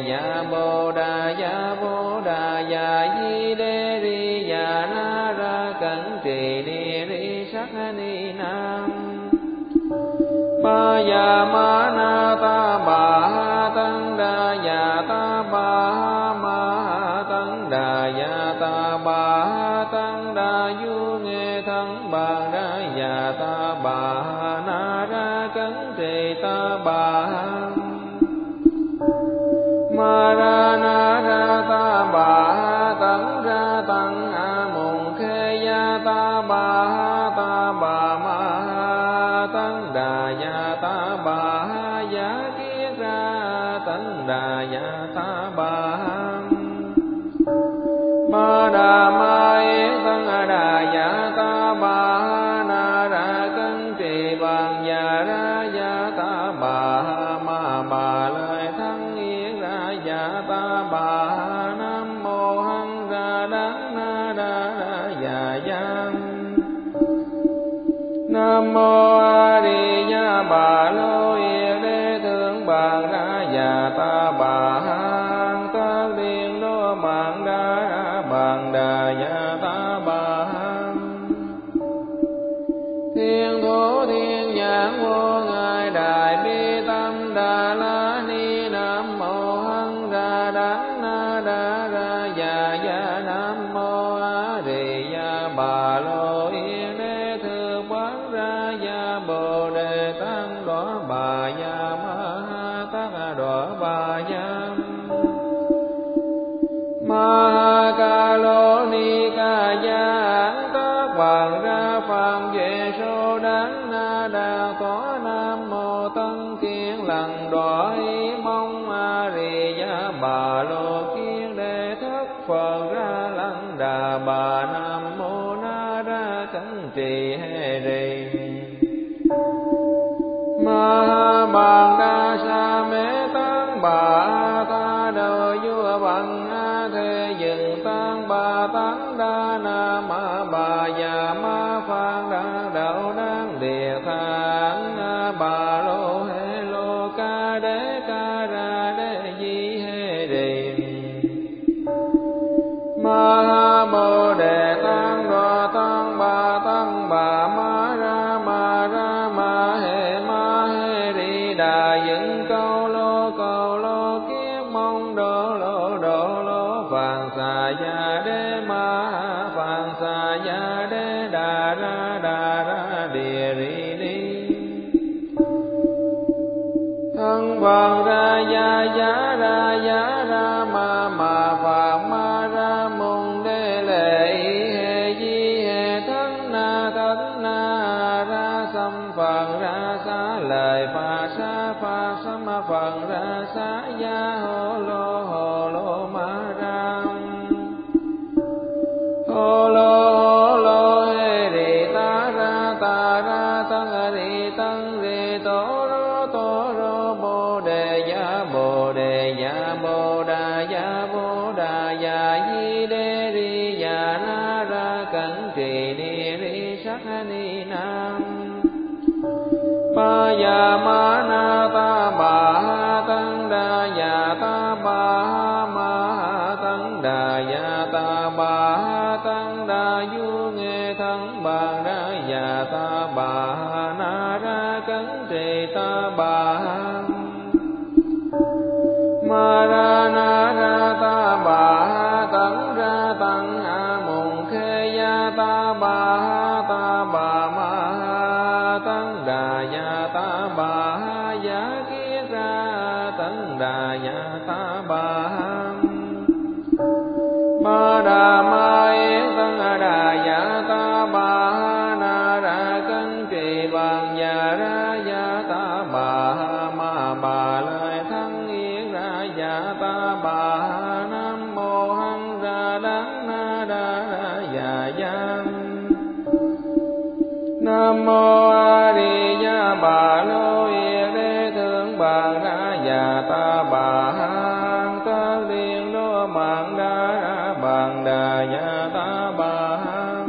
A: đà ya di đê ri ya na ra cẩn trì ni ri sắc ni nam ba ya ma na ta bà tăng đa ya ta bà ma tăng đà ya ta bà tăng đà du nghe thân bàn đa ya ta bà na ra cẩn trì ta bà ma ra na ra ta bà tăng ra tăng a mùng khê ya ta bà ma tăng đà ya ta bà ya kiết ra tăng đà ya ta bà ma đà ma yết tăng đà ya ta bà na ra cân trì bằng ya ra ya ta bà ma bà lời thân yết ra ya ta bà nam mô hằng ra đắng na đa ra ya Nam mô A Di Đà Bà Lô Yên Đế Thượng Bàn Đa Già Ta Bà Han Tất Liên Đô Mạng Đa Bàn Đà Già Ta Bà Han Thiên Thủ Thiên Nhãn Vô Ngài Đại Bi Tâm Đà La Ni Nam Mô Hằng Đà Đắng Na Đà Ra Già Già Nam Mô A Di Đà Bà Lô Yên Đế Thượng Quán Ra Già Bồ Đề Tăng Đỏ Bà Già Ma Ha Tát Đỏ Bà Già Ma Ca Lô Ni Ca Gia Án Tác Hoàng Ra Phạm Vệ Sô Đán Na Đà Có Nam Mô Tân Kiên Lằng Đỏ Ý Mong A Di Đà Bà Lô Kiên Đề Thất Phật Ra Lăng Đà Bà Nam Mô Na Đa Cẩn Trì Hê Rì Ma Bàn Đa Sa Mê Tăng Bà Tha Đầu Vua Bằng A Thế Dừng Tăng Bà Tăng Đa Na Ma Bà Già Ma Phan Đa Đạo Đăng Địa Thang Bà Lô Hê Lô Ca Đế Ca Ra Đế Di Hê Rì Ma Bồ Đề Tăng Đô Tăng Bà Ma Ra Ma Hê Ri Đà Dựng Câu Lô Kiết Mong Đô Lô Phạn Xà Gia Đế Ma Phạn Xà Gia Đế Đà Ra Địa Ri Đi Thân Phật Ra Gia Ra Ma Phạn Ma Ra Môn Đế Lệ Hê Di Hê Thất Na Ra Xăm Phật Ra Xá Lời Phà Xăm Phật Ra Xá Gia Hô Lô Ma Ra Hô Lô Hê Rì Ta Ra Tăng Rì Tổ Rô Bồ Đề Gia Bồ Đà Gia Di Đê Ri Già Na Ra Cẩn Trì Ni Ri Sắc Ni Nam Ba Già Ma Na Ta Bà Ha Tăng Đà Già Ta Bà Ha Ma Ha Tăng Đà Già Ta Bà Ha Tăng Đà Du Nghe Thắng Bàn Đà Già Ta Bà Ha Na Ra Cẩn Trì Ta Bà Ha Ma Ra Na Ra Ta Bà Ha Tăng Ra Tăng A Mùng Khê Gia Ta Bà Ha Ma Ha Tăng Đà Gia Ta Bà Ha Giá Kiết Ra Tăng Đà Gia Ta Bà Ha Ma Đà Ma Yết Tăng Đà Gia Ta Bà Ha Na Ra Cân Trì Bàn Già Ra Gia Ta Bà Ha Ma Bà Lợi Thăng Yết Ra Gia Ta Bà Ha Nam Mô Hằng Ra Đắng Na Đà Ra Già Gia Nam Mô A Di Đà Bà Lô Yên Đế Thượng Bàn Đa Già Ta Bà Han Tất Liên Đô Mạng Đa Bàn Đà Già Ta Bà Han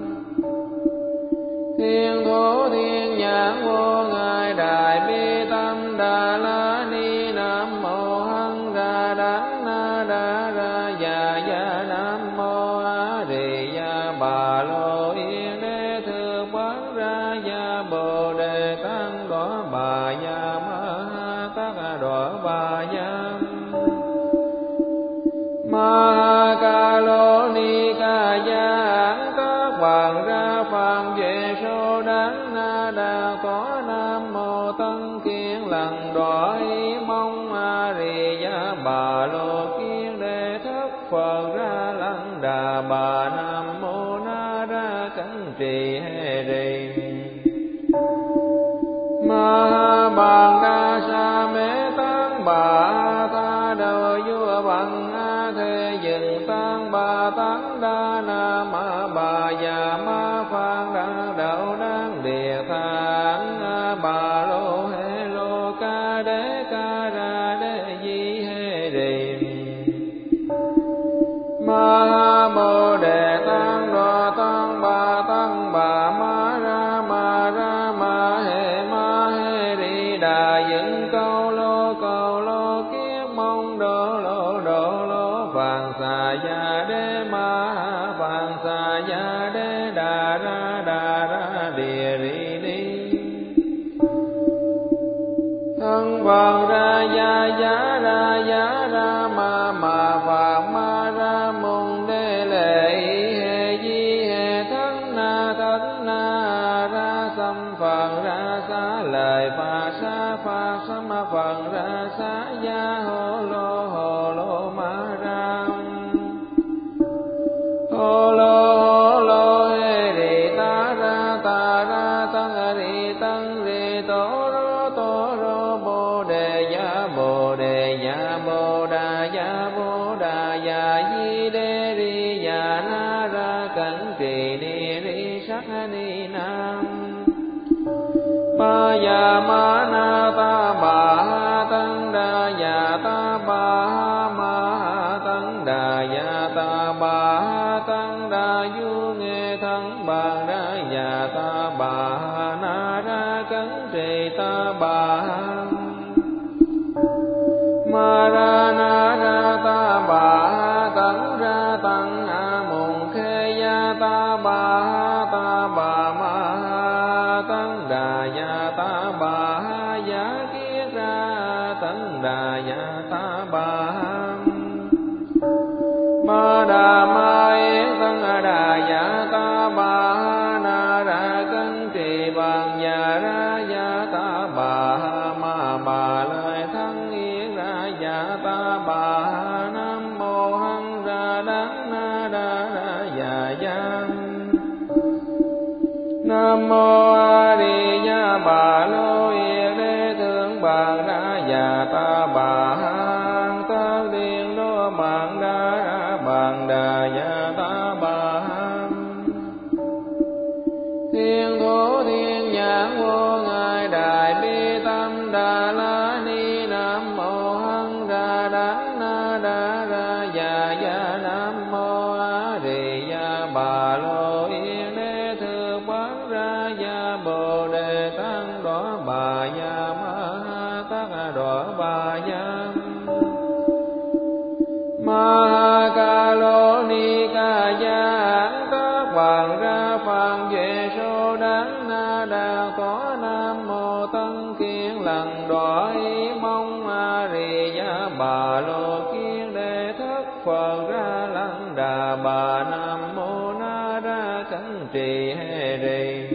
A: Thiên Thủ Thiên Nhãn Vô Ngài Đại Bi Tâm Đà La Ni Nam Mô Hằng Đà Đắng Na Đà Ra Già Già Nam Mô A Di Đà Bà Lô Yên Đế Thượng Quán Ra Già Bồ Đề Tăng Đỏ Bà Già Ma Ha Tát Đỏ Bà Già Ma Ca Lô Ni Ca Gia Án Tác Hoàng Ra Phạm Vệ Sô Đán Na Đà Có Nam Mô Tân Kiên Lằng Đỏ Ý Mong A Di Đà Bà Lô Kiên Đề Thất Phật Ra Lăng Đà Bà Nam Mô Na Đa Cẩn Trì Hê Rì Ma Bàn Đa Sa Mê Tăng Bà Tha Đầu Vua Bằng A Thế Dừng Tăng Bà Tăng Đa Na Ma Bà Già Ma Phan Đa Đạo Đăng Địa Thang Bà Lô Hê Lô Ca Đế Ca Ra Đế Di Hê Rì Ma Bồ Đề Tăng Đô Tăng Bà Ma Ra Phật ra giá ra ma Phật ma ra môn đê lệ hệ di hệ thân na ra xăm Phật ra xá lời Phật sa ma Phật ra xá gia hồ lô ma ra hồ lô hê rì ta ra tăng rì tăng rì tổ rô bồ đề ya bồ đà ya di đê ri ya na ra cảnh trì ni ri sắc ni nam ba ya ma na ta bà tăng đà ya ta bà ma tăng đà ya ta bà tăng đà du nghe thân bà ra ya ta bà na ra cấn trì ta bà ma ra na ra ta bà tấn ra tăng a mùng khê ya ta bà ma tấn đà ya ta bà giá kiết ra tấn đà ya ta bà ma đà ma yết tấn đà ya ta bà na ra cấn trì bằng ya ra ya ta bà ma bà lời thân yết ra ya ta bà nam mô hằng ra đắng na đa ya ya nam mô a di đà bà lô yết đế thượng bằng ra ya ta bà tất điện đô bằng đà ya ta bà thiên thủ thiên nhãn vô ngài đại bi tâm đà la ni nam mô hằng ra đắng na đa ra ya nam mô a di đà bà lô yên đế thượng bán ra ya bồ đề tăng đỏ bà ya ma tát đỏ bà ya ma ca lô ni ca ya các bạn ra phàn về số đáng na đà có nam mô tân kiên lần đỏ ý mong a di đà bà lô kiên đệ thất Phật ra lăng đà bà nam mô na ra cấn trì hê rì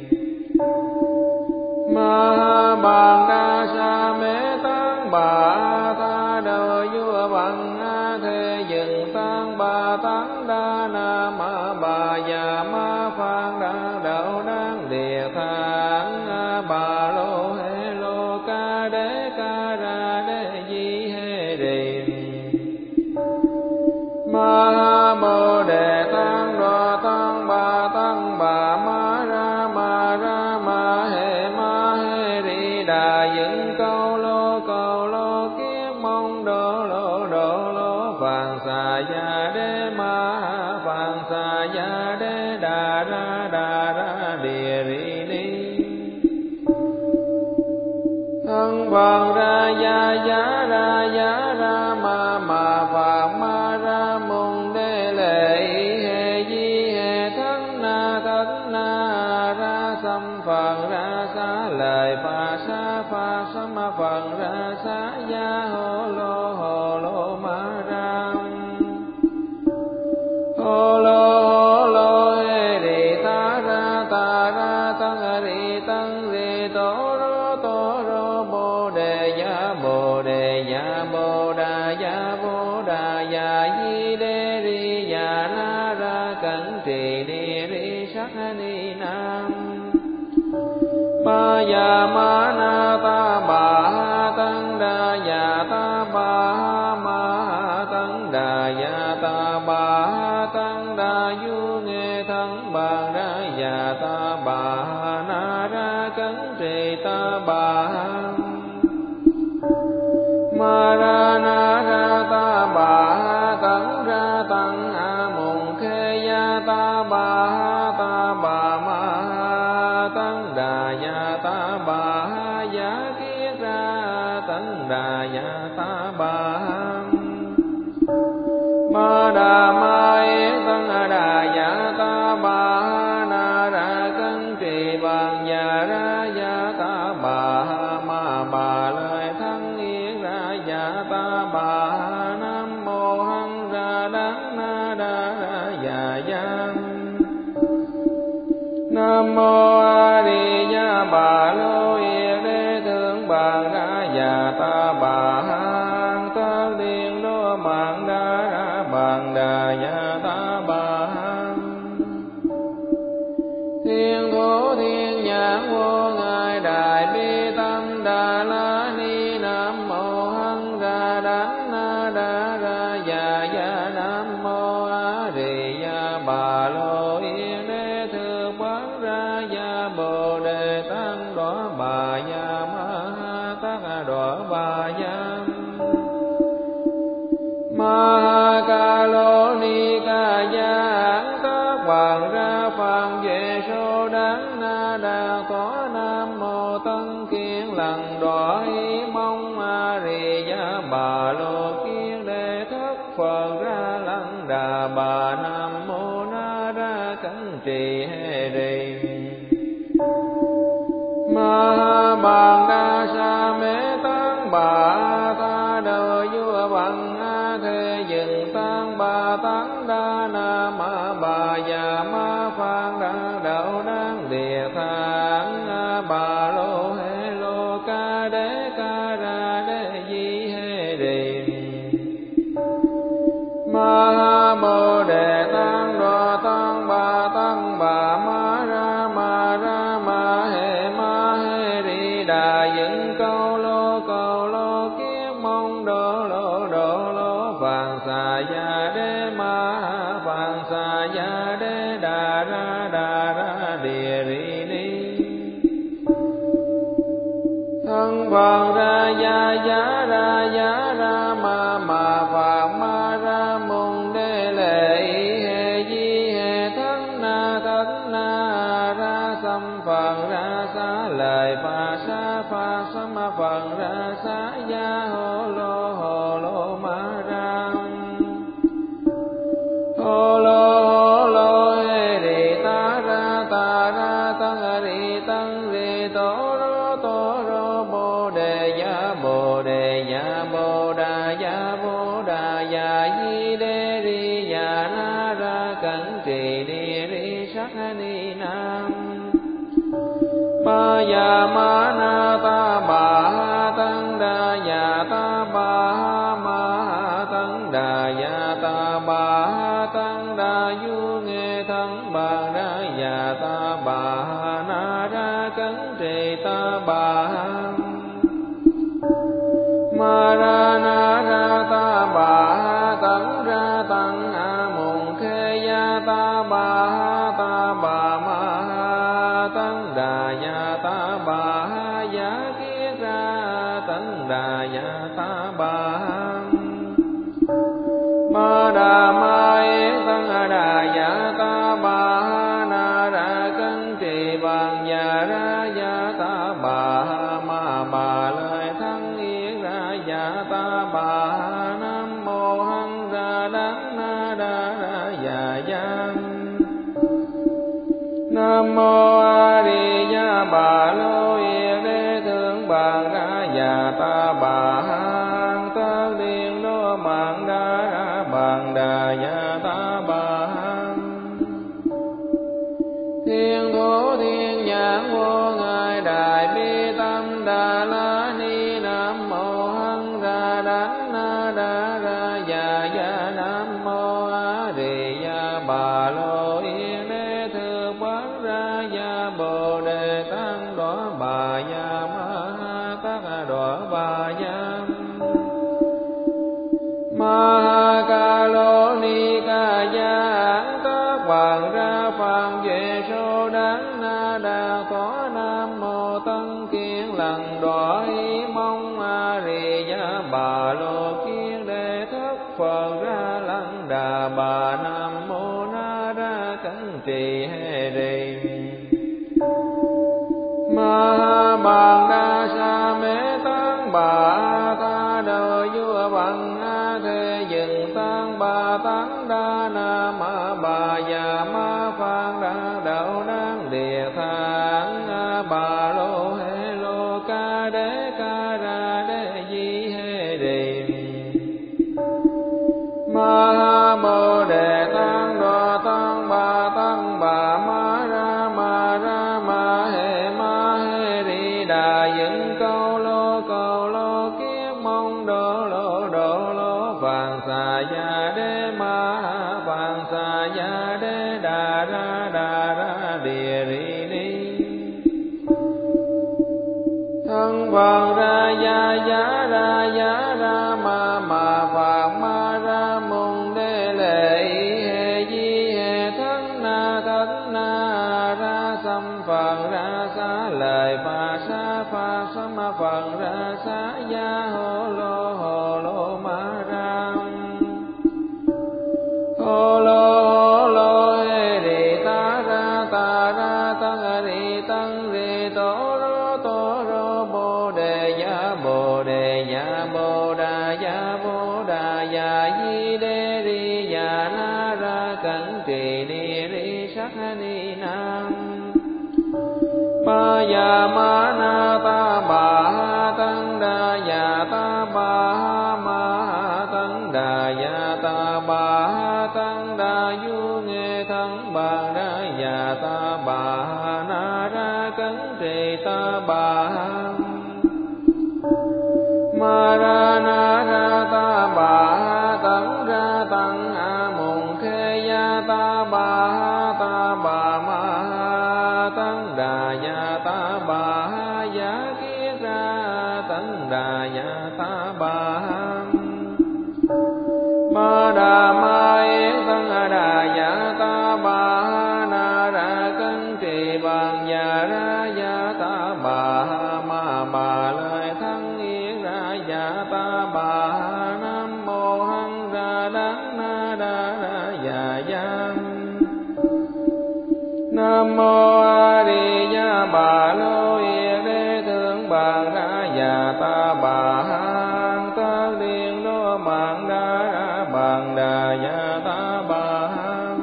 A: ma bàn đa sa mê tăng bà tha đời vua bằng a thế dừng tăng bà tăng đa na ma bà già ma phan đa đạo đáng địa thang bà lô hê lô ca ra đế di hê rì ma bồ đề tăng đô tăng bà ma ra ma hê ri đà dựng câu lô kiết mong đô lô phàn xà ya đế ma phàn xà ya đế đà ra địa ri ni thân phật ra ya ra ma phật ma ra môn đê lệ hệ di hệ thân na ra xăm Phật ra xá lời Phật sa ma Phật ra xá gia hồ lô ma ra hồ lô hê rì ta ra tăng rì tăng rì tổ rô bồ đề ya bồ đà ya di đê ri ya na ra cảnh trì ni ri sắc ni nam ba ya ma na ta bà tăng đà ya ta bà ma tăng đà ya ta bà tăng đà du nghe thân bàn ra ya ta bà na ra cấn trì ta bà ma ra na ra ta bà tấn ra tăng a mùng khê ya ta bà ma tấn đà ya ta bà giá kiết ra tấn đà ya ta bà ma đà ma yết tấn đà ya ta bà na ra cấn trì bằng ya ra ya ta bà ma bà lời tha bồ đề tăng đọa bà ya ma ha tát đọa bà ya ma ca lô ni ca ya tát hoàng ra phàm về số đáng na đà tỏa nam mô tân kiên lần đọa ý mong a rì ya bà lô kiên đề thất phật ra lăng đà bà nam mô na ra cẩn trì hê rì ma bàn đa sa mê tăng bà tha đời vua bằng a thế dừng tăng bà tăng đa na ma bà già ma phan đa đạo đáng địa thang bà lô hê lô ca ra đế di hê rì ma bồ đề tăng đọa tăng bà ma ra ma hê ri đà dựng câu lô kiết mong đô lô phạn xà ya đế ma phạn xà ya đế đà ra địa ri ni thân phật ra ya ra ma phạn ma ra môn đế lệ hê di hê thân na ra xăm phật ra xá lời pha sám phật ra xá ya hồ lô ma ra hồ lô hê ri ta ra tăng ri tăng ri tô rô bồ đề ya bồ đà ya di đê ri ya na ra cẩn trì ni ri sắc ni nam ba ya ma na ta bà tăng đà ya ta bà ma tăng đà ya ta bà tăng đà du nghe thân bà ra ya ta bà na ra cẩn trì ta bà ma ra na ra ta bà tăng ra tăng a mùng khê ya ta bà ma tăng đà ya ta bà ya kiết ra tăng đà ya ta bà ma đà ma yết tăng đà ya ta bà na ra cân trì bằng ya ra ya ta bà ma lời thắng yết ra ya ta bà nam mô hằng ra đắng na đa ra ya nam mô a di đà bà lô yết đế thương bàn ra ya ta bà tất điện đô mạng đà ya ta bà thiên thủ thiên nhãn vô ngài đại bi tâm đà la ni nam mô hằng ra đắng na đa ra ya nam mô a di đà bà lô yết đế thương bát ra ya bồ đề tăng đọa bà ya ma tát đọa bà ya ma ca lô ni ca ya tát hoàng ra phàm về số đáng na đà tỏa nam mô tân kiên lần đọa ý mong a rì ya bà lô kiên đề thất phật ra lăng đà bà nam mô na ra cẩn trì hê rì ma bàn đa sa mê tăng bà tha đời vua bằng a thế dừng tăng bà tăng đa na ma bà già ma phan đa đạo đáng địa thang bà lô hê lô ca ra đế di hê rì ma bồ đề tăng đọa tăng bà ma ra ma hê ri đà dựng câu lô kiết mong đô lô phạn xà ya đế ma phạn xà ya đế đà ra địa ri ni thân phật ra ya ra ma phạn ma ra môn đế lệ hê di hê thân na ra xăm phật ra lời Phật sám Phật ra xá gia hồ lô ma ra hồ lô hê rì ta ra tăng rì tăng rì tổ rô bồ đề ya bồ đà ya di đê ri ya na ra cẩn trì ni ri sắc ni nam ma ya ma na ta bà ha tăng đà ya ta bà ha ma ha tăng đà ya ta bà ha tăng đà du nghe thân bà ra ya ta bà ha na ra cẩn trì ta bà ha ma ra na ra ta bà ha tăng ra tăng a mùng khê ya ta bà ma ha tăng đà ya ta bà ha ya kiết ra tăng đà ya ta bà ha ma đà ma yết tăng đà ya ta bà ha na ra cân trì bằng ya ra ya ta bà ha ma bà lời thân yết ra ya ta bà ha nam mô hằng ra đắng na đa ra ya ya nam mô a di đà bà lô yết đế thượng bằng ra ya ta bà ha tất điện đô mạng đa ra bằng đà ya ta bà ha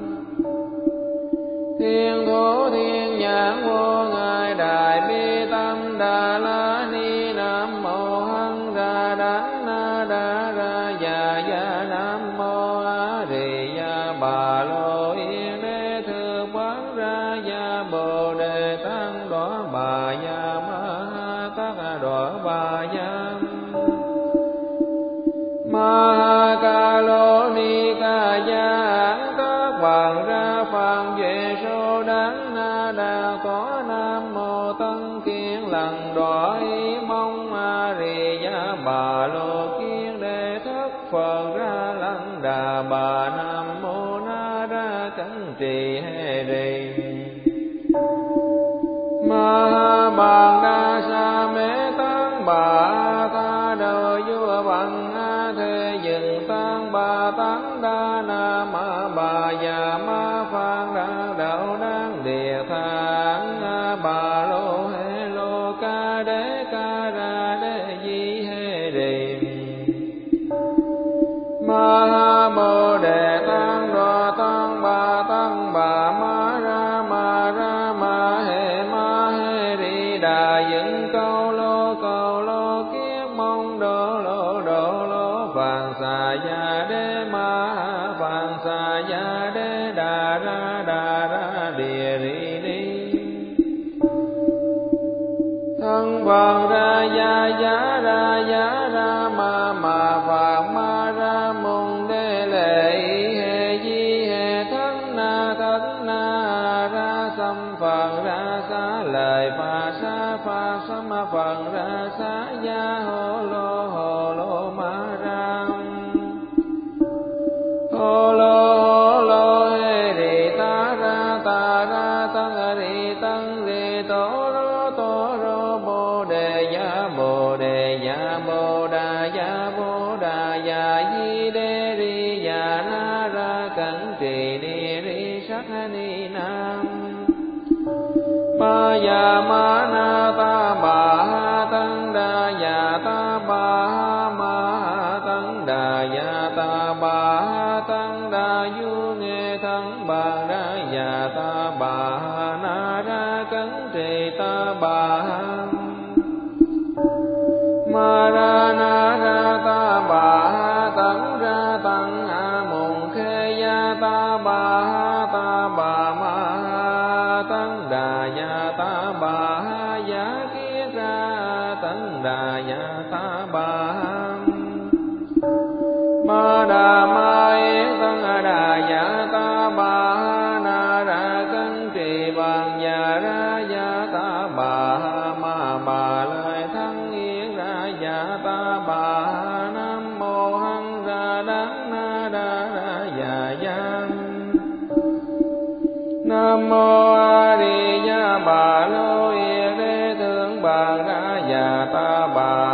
A: thiên thủ thiên nhãn vô ngài đại bi tâm đà la ni nam mô hằng ra đắng na đa ra ya nam mô a di đà bà lô yết đế thượng bằng ra ya bồ đề tăng đỏ bà ya ma ha tát đỏ bà ya ma ca lô ni ca ya các bằng ra phàm về số đắng na đà có nam mô tân kiên lần đỏ ý mong a di đà bà lô kiên đề thất phật ra lăng đà bà nam mô na ra cẩn trì hê rì ma bằng đa sa mê tăng bà tha đầu vua bằng a thế dừng tăng bà tăng đa na ma bà già ma phan ra đạo đáng địa thang bà lô hê lô ca ra đế di hê rì ma bồ đề tăng đô tăng bà ma ra ma hê ri đà dựng câu lô kiết mong đô lô phàn xà ya đế ma phàn xà ya đế đà ra địa ri đi thân phật ra ya ra ma phật ma ra mùng đế lệ hê di hê thánh na ra xăm phật ra xá lời Phật sám Phật ra xá gia hồ lô ma ra hồ lô hê rì ta ra tăng rì tăng rì tổ rô bồ đề ya bồ đà ya di đê ri ya na ra cẩn trì ni ri sắc ni nam ma ya ma na ta bà ha tăng đà ya ta bà ha ma ha tăng đà ya ta bà ha tăng đà du nghe thân bà ra ya ta bà ha na ra cẩn trì ta bà ha ma ra na ra ta bà ha tăng ra tăng a mùng khê ya ta bà ma ha tăng đà ya ta bà ha ya kiết ra tăng đà ya ta bà ha ma đà ma yết tăng đà ya ta bà ha na ra cân trì bằng ya ra ya ta bà ha ma bà lời thân yết ra ya ta bà ha nam mô hằng ra đắng na đa ra ya nam mô a di đà bà lô yết ta bà